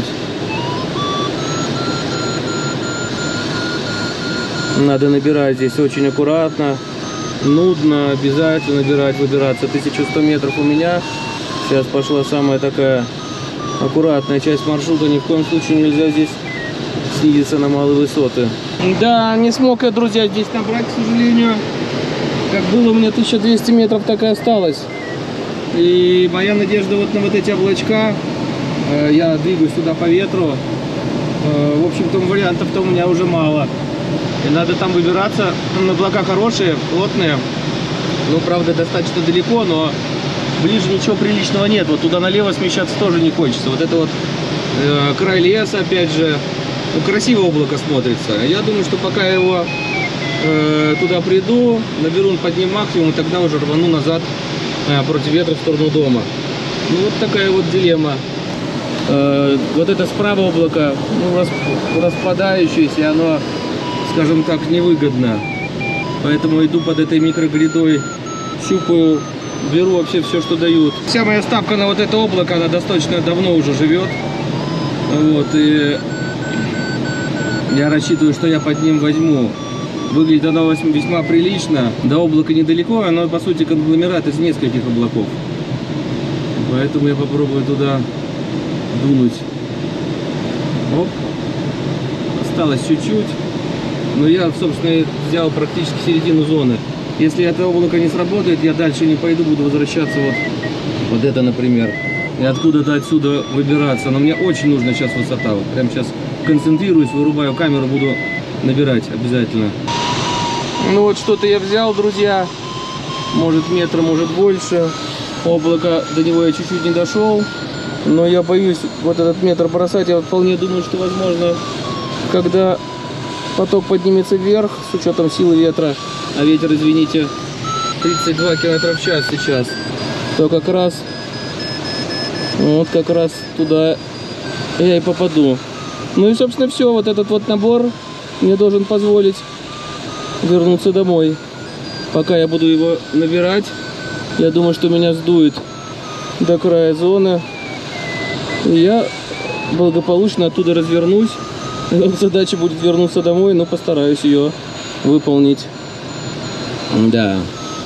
Надо набирать здесь очень аккуратно. Нудно, обязательно набирать, выбираться. 1100 метров у меня. Сейчас пошла самая такая аккуратная часть маршрута. Ни в коем случае нельзя здесь снизиться на малые высоты. Да, не смог я, друзья, здесь набрать, к сожалению. Как было у меня 1200 метров, так и осталось. И моя надежда вот на вот эти облачка. Я двигаюсь туда по ветру. В общем-то, вариантов-то у меня уже мало. И надо там выбираться. Облака хорошие, плотные. Ну, правда, достаточно далеко, но ближе ничего приличного нет. Вот туда налево смещаться тоже не хочется. Вот это вот край леса, опять же. Ну, красиво облако смотрится. Я думаю, что пока я его туда приду, наберу под ним максимум, и тогда уже рвану назад против ветра в сторону дома. Ну, вот такая вот дилемма. Вот это справа облако, ну, распадающееся, и оно, скажем так, невыгодно. Поэтому иду под этой микрогрядой, щупаю, беру вообще все, что дают. Вся моя ставка на вот это облако, она достаточно давно уже живет. Вот, и я рассчитываю, что я под ним возьму. Выглядит оно весьма прилично. До облака недалеко, оно по сути конгломерат из нескольких облаков. Поэтому я попробую туда дунуть. Оп. Осталось чуть-чуть. Но я, собственно, взял практически середину зоны. Если это облако не сработает, я дальше не пойду, буду возвращаться вот это, например. И откуда-то отсюда выбираться. Но мне очень нужна сейчас высота. Вот прямо сейчас концентрируюсь, вырубаю камеру, буду набирать обязательно. Ну вот что-то я взял, друзья. Может метр, может больше. Облако, до него я чуть-чуть не дошел. Но я боюсь вот этот метр бросать. Я вполне думаю, что возможно, когда поток поднимется вверх, с учетом силы ветра, а ветер, извините, 32 км в час сейчас, то как раз туда я и попаду. Ну и, собственно, все. Вот этот вот набор мне должен позволить вернуться домой. Пока я буду его набирать, я думаю, что меня сдует до края зоны. И я благополучно оттуда развернусь. Задача будет вернуться домой, но постараюсь ее выполнить. Да.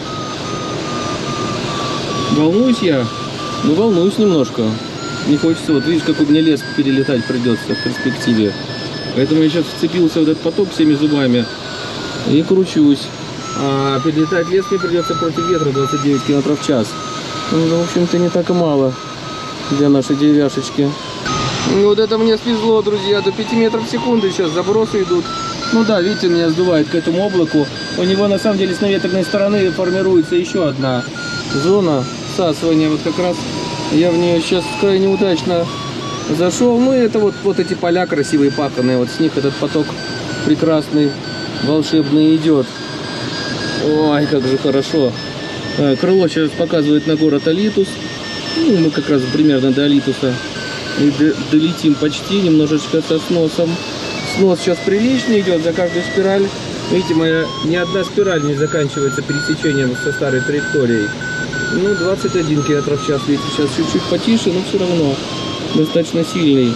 Волнуюсь я? Ну, волнуюсь немножко. Не хочется, вот видишь, как у меня лес перелетать придется в перспективе. Поэтому я сейчас вцепился в этот поток всеми зубами и кручусь. А перелетать лес мне придется против ветра 29 км в час. Ну, в общем-то, не так и мало для нашей деревяшечки. Ну, вот это мне свезло, друзья, до 5 метров в секунду сейчас забросы идут. Ну да, видите, меня сдувает к этому облаку. У него, на самом деле, с наветренной стороны формируется еще одна зона всасывания. Вот как раз я в нее сейчас крайне удачно зашел. Ну, и это вот эти поля красивые, паханые. Вот с них этот поток прекрасный, волшебный идет. Ой, как же хорошо. Крыло сейчас показывает на город Алитус. Ну, мы как раз примерно до Алитуса и долетим почти, немножечко со сносом. Снос сейчас приличный идет за каждую спираль. Видите, моя ни одна спираль не заканчивается пересечением со старой траекторией. Ну, 21 км в час, видите, сейчас чуть-чуть потише, но все равно достаточно сильный.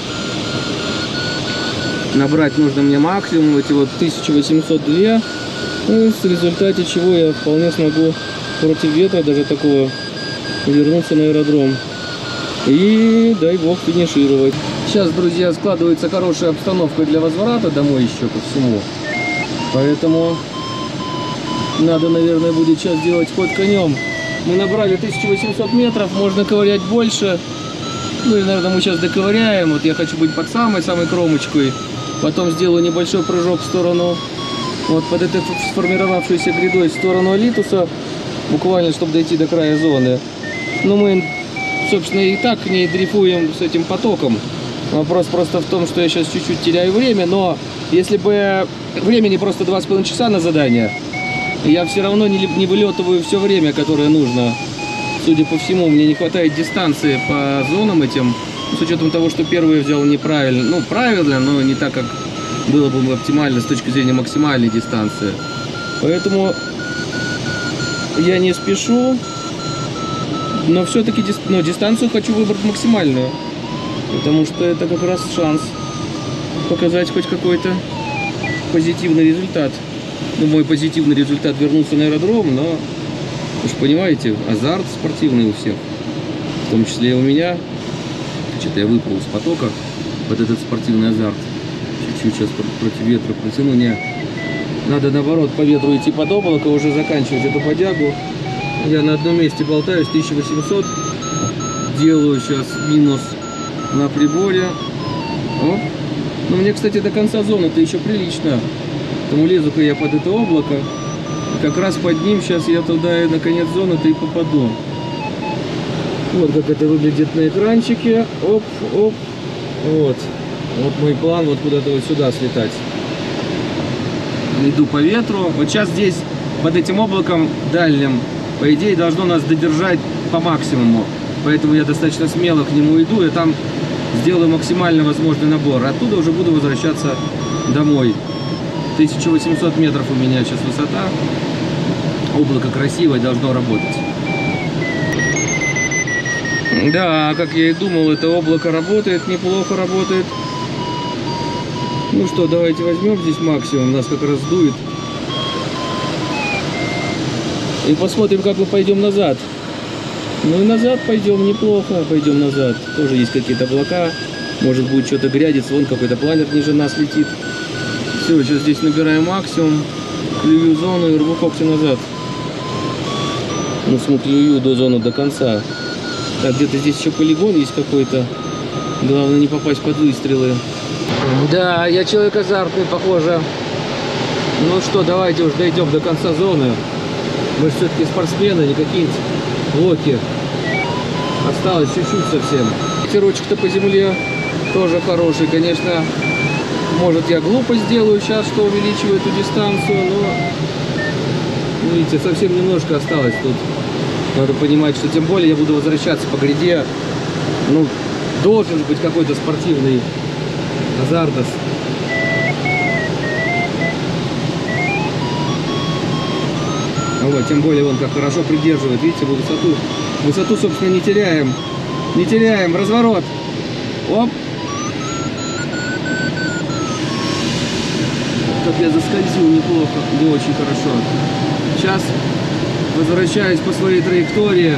Набрать нужно мне максимум, эти вот 1802. Ну, в результате чего я вполне смогу против ветра, даже такого, вернуться на аэродром. И дай бог финишировать. Сейчас, друзья, складывается хорошая обстановка для возврата домой еще ко всему. Поэтому надо, наверное, будет сейчас делать ход конем. Мы набрали 1800 метров, можно ковырять больше. Ну и, наверное, мы сейчас доковыряем. Вот я хочу быть под самой-самой кромочкой. Потом сделаю небольшой прыжок в сторону, вот под этой сформировавшейся грядой, в сторону Алитуса. Буквально, чтобы дойти до края зоны. Но мы, собственно, и так к ней дрейфуем с этим потоком. Вопрос просто в том, что я сейчас чуть-чуть теряю время. Но если бы времени просто 2,5 часа на задание, я все равно не вылетываю все время, которое нужно. Судя по всему, мне не хватает дистанции по зонам этим. С учетом того, что первый я взял неправильно. Ну, правильно, но не так, как было бы оптимально с точки зрения максимальной дистанции. Поэтому я не спешу. Но все-таки дистанцию хочу выбрать максимальную. Потому что это как раз шанс показать хоть какой-то позитивный результат. Ну, мой позитивный результат — вернулся на аэродром, но, вы же понимаете, азарт спортивный у всех, в том числе и у меня. Что-то я выпал из потока под этот спортивный азарт. Чуть-чуть сейчас против ветра протяну. Не, надо наоборот по ветру идти под облако, уже заканчивать эту подягу. Я на одном месте болтаюсь, 1800. Делаю сейчас минус на приборе. Оп. Но мне, кстати, до конца зоны-то еще прилично. Поэтому лезу-ка я под это облако. И как раз под ним сейчас я туда и на конец зоны-то и попаду. Вот как это выглядит на экранчике. Оп, оп. Вот. Вот мой план, вот куда-то вот сюда слетать. Иду по ветру. Вот сейчас здесь, под этим облаком дальним, по идее, должно нас додержать по максимуму. Поэтому я достаточно смело к нему иду. И там сделаю максимально возможный набор. Оттуда уже буду возвращаться домой. 1800 метров у меня сейчас высота. Облако красивое, должно работать. Да, как я и думал, это облако работает, неплохо работает. Ну что, давайте возьмем здесь максимум, нас как раз дует. И посмотрим, как мы пойдем назад. Ну и назад пойдем неплохо, пойдем назад. Тоже есть какие-то облака, может будет что-то грядиться, вон какой-то планер ниже нас летит. Все, сейчас здесь набираем максимум, клюю зону и рву когти назад. Ну, смуклюю до зоны до конца. Так, где-то здесь еще полигон есть какой-то. Главное не попасть под выстрелы. Да, я человек азартный, похоже. Ну что, давайте уж дойдем до конца зоны. Мы же все-таки спортсмены, не какие-нибудь локи. Осталось чуть-чуть совсем. Ветерочек-то по земле тоже хороший. Конечно, может, я глупо сделаю сейчас, что увеличиваю эту дистанцию, но, видите, совсем немножко осталось тут. Надо понимать, что тем более я буду возвращаться по гряде. Ну, должен быть какой-то спортивный азартос. Вот, тем более он как хорошо придерживает. Видите, высоту. Высоту, собственно, не теряем. Не теряем. Разворот. Оп. Как я заскользил неплохо. Не очень хорошо. Сейчас возвращаюсь по своей траектории,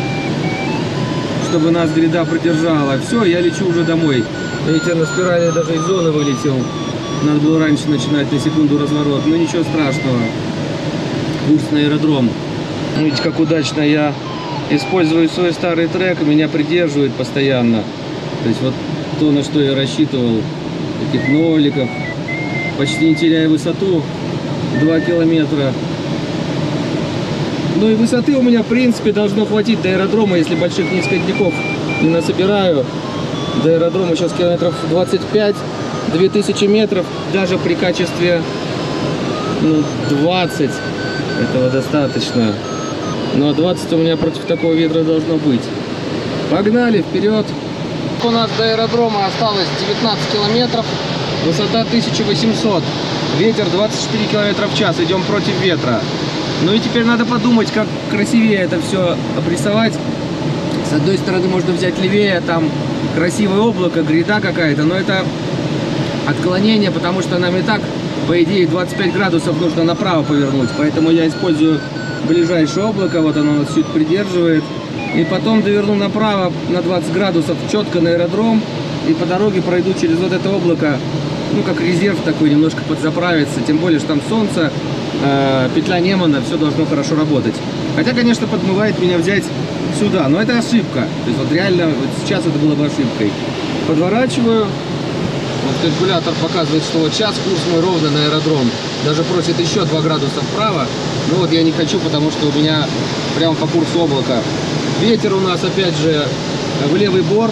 чтобы нас гряда продержала. Все, я лечу уже домой. Видите, на спирали даже из зоны вылетел. Надо было раньше начинать на секунду разворот. Но ничего страшного. Курс на аэродром. Видите, как удачно я использую свой старый трек, и меня придерживает постоянно. То есть вот то, на что я рассчитывал, таких ноликов, почти не теряя высоту, 2 километра. Ну и высоты у меня, в принципе, должно хватить до аэродрома, если больших низкотников не насобираю. До аэродрома сейчас километров 25, 2000 метров, даже при качестве 20 этого достаточно. Ну а 20 у меня против такого ветра должно быть. Погнали, вперед! У нас до аэродрома осталось 19 километров, высота 1800, ветер 24 километра в час, идем против ветра. Ну и теперь надо подумать, как красивее это все обрисовать. С одной стороны можно взять левее, там красивое облако, гряда какая-то, но это отклонение, потому что нам и так, по идее, 25 градусов нужно направо повернуть, поэтому я использую ближайшее облако, вот оно нас чуть придерживает. И потом доверну направо на 20 градусов четко на аэродром. И по дороге пройду через вот это облако, ну как резерв такой, немножко подзаправиться. Тем более, что там солнце, петля Немана, все должно хорошо работать. Хотя, конечно, подмывает меня взять сюда, но это ошибка. То есть вот реально, вот сейчас это было бы ошибкой. Подворачиваю. Вот калькулятор показывает, что вот сейчас курс мой ровно на аэродром. Даже просит еще 2 градуса вправо. Но вот я не хочу, потому что у меня прямо по курсу облака. Ветер у нас, опять же, в левый борт.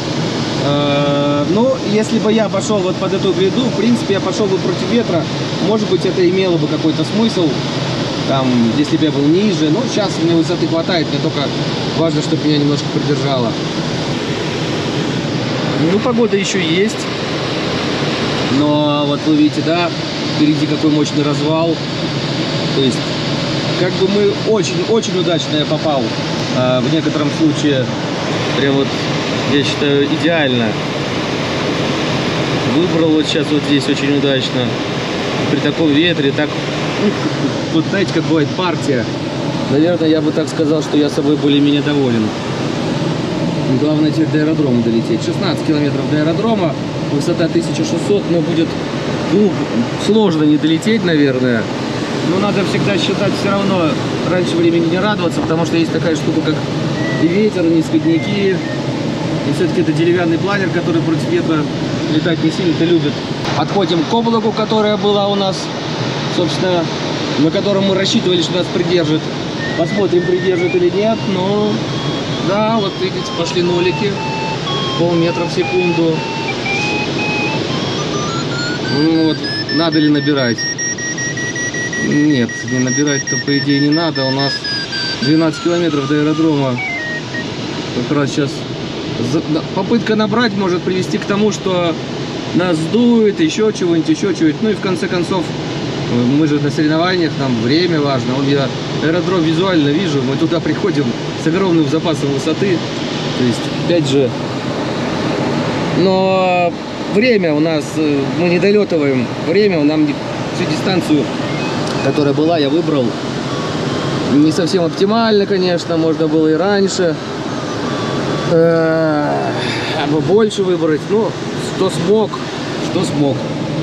Ну, если бы я пошел вот под эту гряду, в принципе, я пошел бы против ветра. Может быть, это имело бы какой-то смысл, там, если бы я был ниже. Но сейчас мне высоты хватает, мне только важно, чтобы меня немножко придержало. Ну, погода еще есть. Но вот вы видите, да, впереди какой мощный развал. То есть, как бы мы очень удачно я попал. В некотором случае, прям вот, я считаю, идеально. Выбрал вот сейчас вот здесь очень удачно. При таком ветре, так, вот знаете, как бывает партия. Наверное, я бы так сказал, что я собой более-менее доволен. Главное теперь до аэродрома долететь. 16 километров до аэродрома, высота 1600, но будет, ну, сложно не долететь, наверное. Но надо всегда считать все равно, раньше времени не радоваться, потому что есть такая штука, как и ветер, и исходники. И все-таки это деревянный планер, который против ветра летать не сильно-то любит. Отходим к облаку, которое было у нас, собственно, на котором мы рассчитывали, что нас придержит. Посмотрим, придержит или нет, но да, вот видите, пошли нолики, полметра в секунду. Ну, вот, надо ли набирать? Нет, не набирать-то по идее не надо. У нас 12 километров до аэродрома. Как раз сейчас попытка набрать может привести к тому, что нас сдует, еще чего-нибудь. Ну и в конце концов, мы же на соревнованиях, нам время важно. Вон я аэродром визуально вижу, мы туда приходим с огромным запасом высоты. То есть, опять же, но время у нас, мы не долетываем время, нам всю дистанцию, которая была, я выбрал. Не совсем оптимально, конечно, можно было и раньше. Больше выбрать, ну, что смог.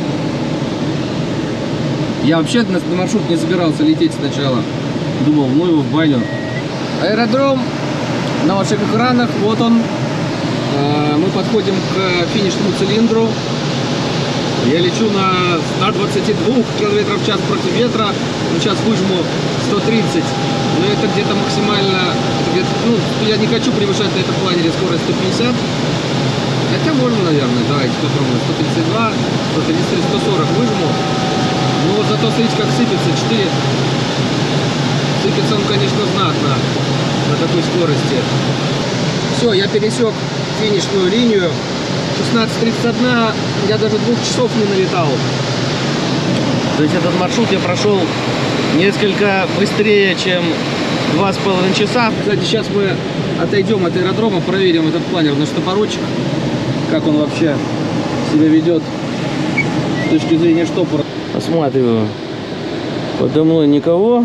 Я вообще на маршрут не собирался лететь сначала. Думал, ну его в баню. Аэродром на ваших экранах, вот он. Мы подходим к финишному цилиндру. Я лечу на 122 км в час против ветра. Ну, сейчас выжму 130. Но это где-то максимально... ну, я не хочу превышать на этом планере скорость 150. Хотя можно, наверное. Давайте попробуем. 132, 133, 140 выжму. Но зато смотрите, как сыпется. 4. Сыпется он, конечно, знатно на такой скорости. Все, я пересек финишную линию. 16:31, я даже 2 часов не налетал. То есть этот маршрут я прошел несколько быстрее, чем 2,5 часа. Кстати, сейчас мы отойдем от аэродрома, проверим этот планер на штопорочек, как он вообще себя ведет с точки зрения штопора. Осматриваю. Подо мной никого.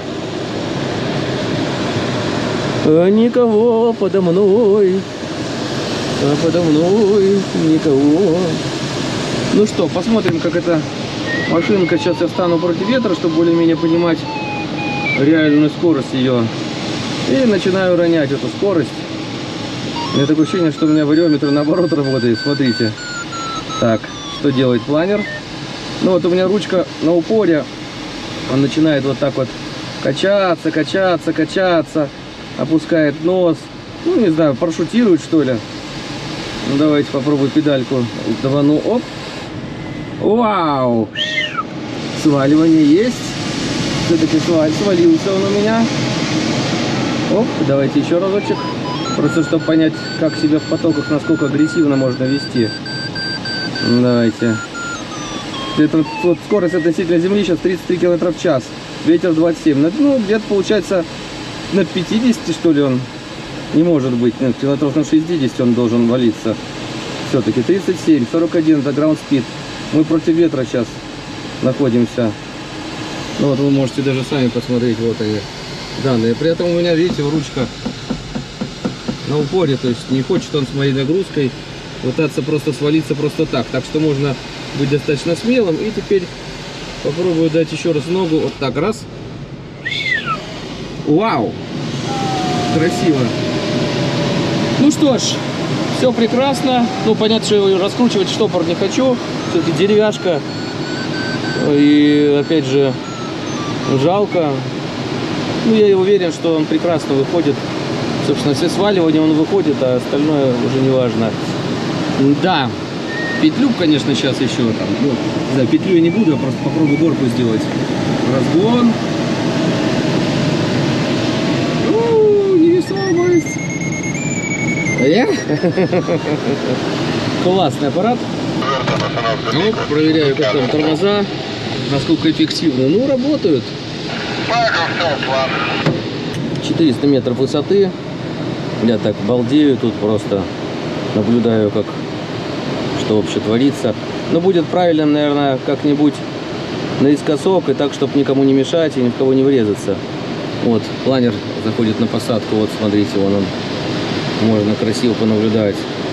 Никого подо мной. А подо мной никого. Ну что, посмотрим, как эта машинка. Сейчас я встану против ветра, чтобы более-менее понимать реальную скорость ее. И начинаю ронять эту скорость. У меня такое ощущение, что у меня вариометр наоборот работает. Смотрите. Так, что делает планер? Ну вот у меня ручка на упоре. Он начинает вот так вот качаться, качаться, качаться. Опускает нос. Ну, не знаю, парашютирует, что ли. Ну, давайте попробую педальку. Давану, оп. Вау! Сваливание есть. Все-таки свалился он у меня. Оп, давайте еще разочек. Просто чтобы понять, как себя в потоках, насколько агрессивно можно вести. Давайте. Это вот скорость относительно земли сейчас 33 км в час. Ветер 27. Ну, где-то получается на 50, что ли, он не может быть. Нет, километров на 60 он должен валиться. Все-таки 37, 41 за ground speed. Мы против ветра сейчас находимся. Ну, вот вы можете даже сами посмотреть, вот они, данные. При этом у меня, видите, ручка на упоре, то есть не хочет он с моей нагрузкой пытаться просто свалиться просто так. Так что можно быть достаточно смелым. И теперь попробую дать еще раз ногу. Вот так, раз. Вау! Красиво. Ну что ж, все прекрасно. Ну, понятно, что раскручивать штопор не хочу. Все-таки деревяшка. И, опять же, жалко. Ну, я уверен, что он прекрасно выходит. Собственно, все сваливания он выходит, а остальное уже не важно. Да, петлю, конечно, сейчас еще там. Ну, да, петлю я не буду, я просто попробую горку сделать. Разгон. Невесомость. Классный аппарат. Ну, проверяю, как там тормоза, насколько эффективно. Ну, работают. 400 метров высоты. Я так балдею тут просто. Наблюдаю, как что вообще творится. Но будет правильным, наверное, как-нибудь наискосок, и так, чтобы никому не мешать и ни в кого не врезаться. Вот, планер заходит на посадку. Вот, смотрите, вон он. Можно красиво понаблюдать.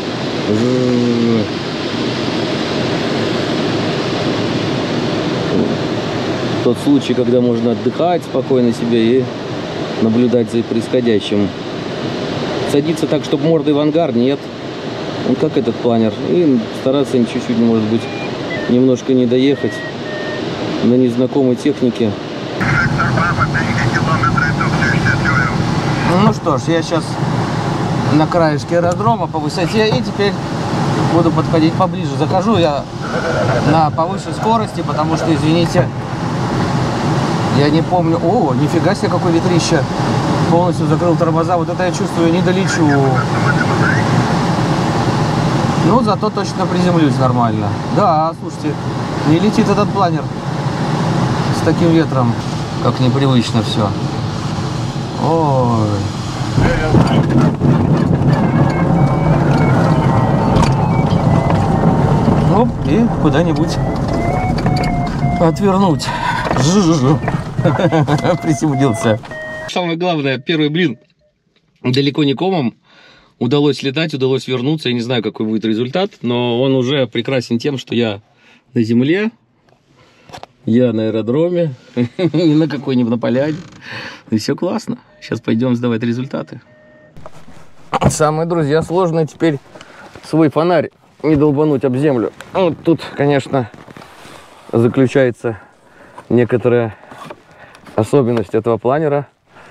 Тот случай, когда можно отдыхать спокойно себе и наблюдать за происходящим. Садиться так, чтобы мордой в ангар, нет. Он как этот планер. И стараться чуть-чуть, может быть, немножко не доехать на незнакомой технике. Ну что ж, я сейчас на краешке аэродрома по высоте, и теперь буду подходить поближе. Захожу я на повышенной скорости, потому что, извините, я не помню. О, нифига себе, какой ветрище. Полностью закрыл тормоза. Вот это я чувствую, не долечу. Ну, зато точно приземлюсь нормально. Да, слушайте, не летит этот планер с таким ветром, как непривычно все. Ой. Оп, и куда-нибудь отвернуть. Жу-жу-жу. Приземлился. Самое главное, первый блин далеко не комом. Удалось летать, удалось вернуться. Я не знаю, какой будет результат, но он уже прекрасен тем, что я на земле, я на аэродроме, не на какой-нибудь на поляне. И все классно. Сейчас пойдем сдавать результаты. Самое, друзья, сложное теперь свой фонарь не долбануть об землю. Вот тут, конечно, заключается некоторая особенность этого планера.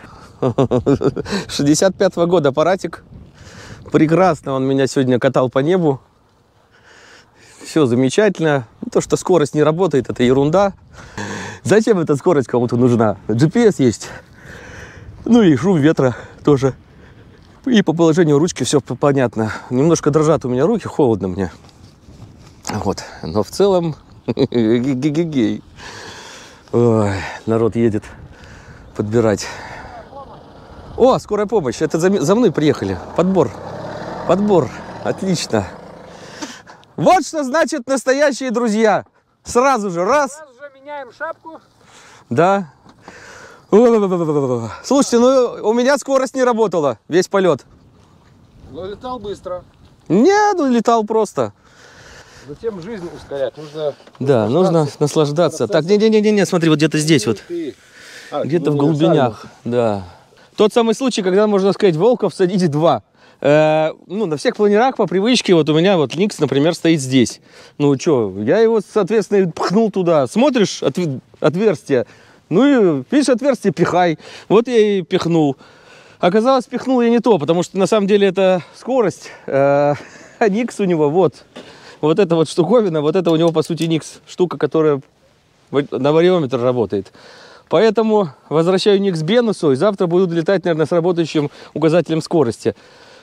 65-го года аппаратик. Прекрасно он меня сегодня катал по небу. Все замечательно. То, что скорость не работает, это ерунда. Зачем эта скорость кому-то нужна? GPS есть. Ну и шум ветра тоже. И по положению ручки все понятно. Немножко дрожат у меня руки, холодно мне. Вот. Но в целом... Гей. Ой, народ едет подбирать. О, скорая помощь. Это за мной приехали. Подбор. Подбор. Отлично. Вот что значит настоящие друзья. Сразу же раз. Сразу же меняем шапку. Да. Слушайте, ну у меня скорость не работала. Весь полет. Но летал быстро. Не, ну летал просто. Затем жизнь ускорять. Нужно... Да, нужно наслаждаться. Так, не, смотри, вот где-то здесь вот. Где-то в глубинях. Да. Тот самый случай, когда, можно сказать, волков садить два. Ну, на всех планерах по привычке, вот у меня вот Никс, например, стоит здесь. Ну, что, я его, соответственно, пхнул туда. Смотришь, отверстие. Ну, и, видишь, отверстие пихай. Вот я и пихнул. Оказалось, пихнул я не то, потому что, на самом деле, это скорость. А Никс у него, вот. Вот эта вот штуковина, вот это у него, по сути, Никс. Штука, которая на вариометр работает. Поэтому возвращаю ник с Бенусу, и завтра буду летать, наверное, с работающим указателем скорости.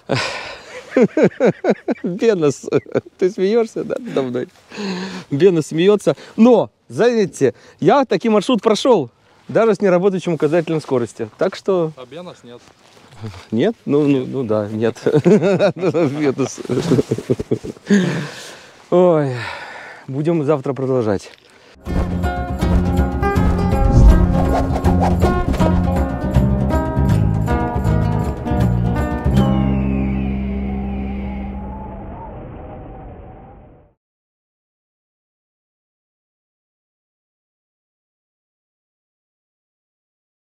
Бенус, ты смеешься, да, надо мной? Бенус смеется. Но, заметьте, я такой маршрут прошел, даже с неработающим указателем скорости. Так что... А Бенус нет. Нет? Ну да, нет. Бенус. Ой, будем завтра продолжать.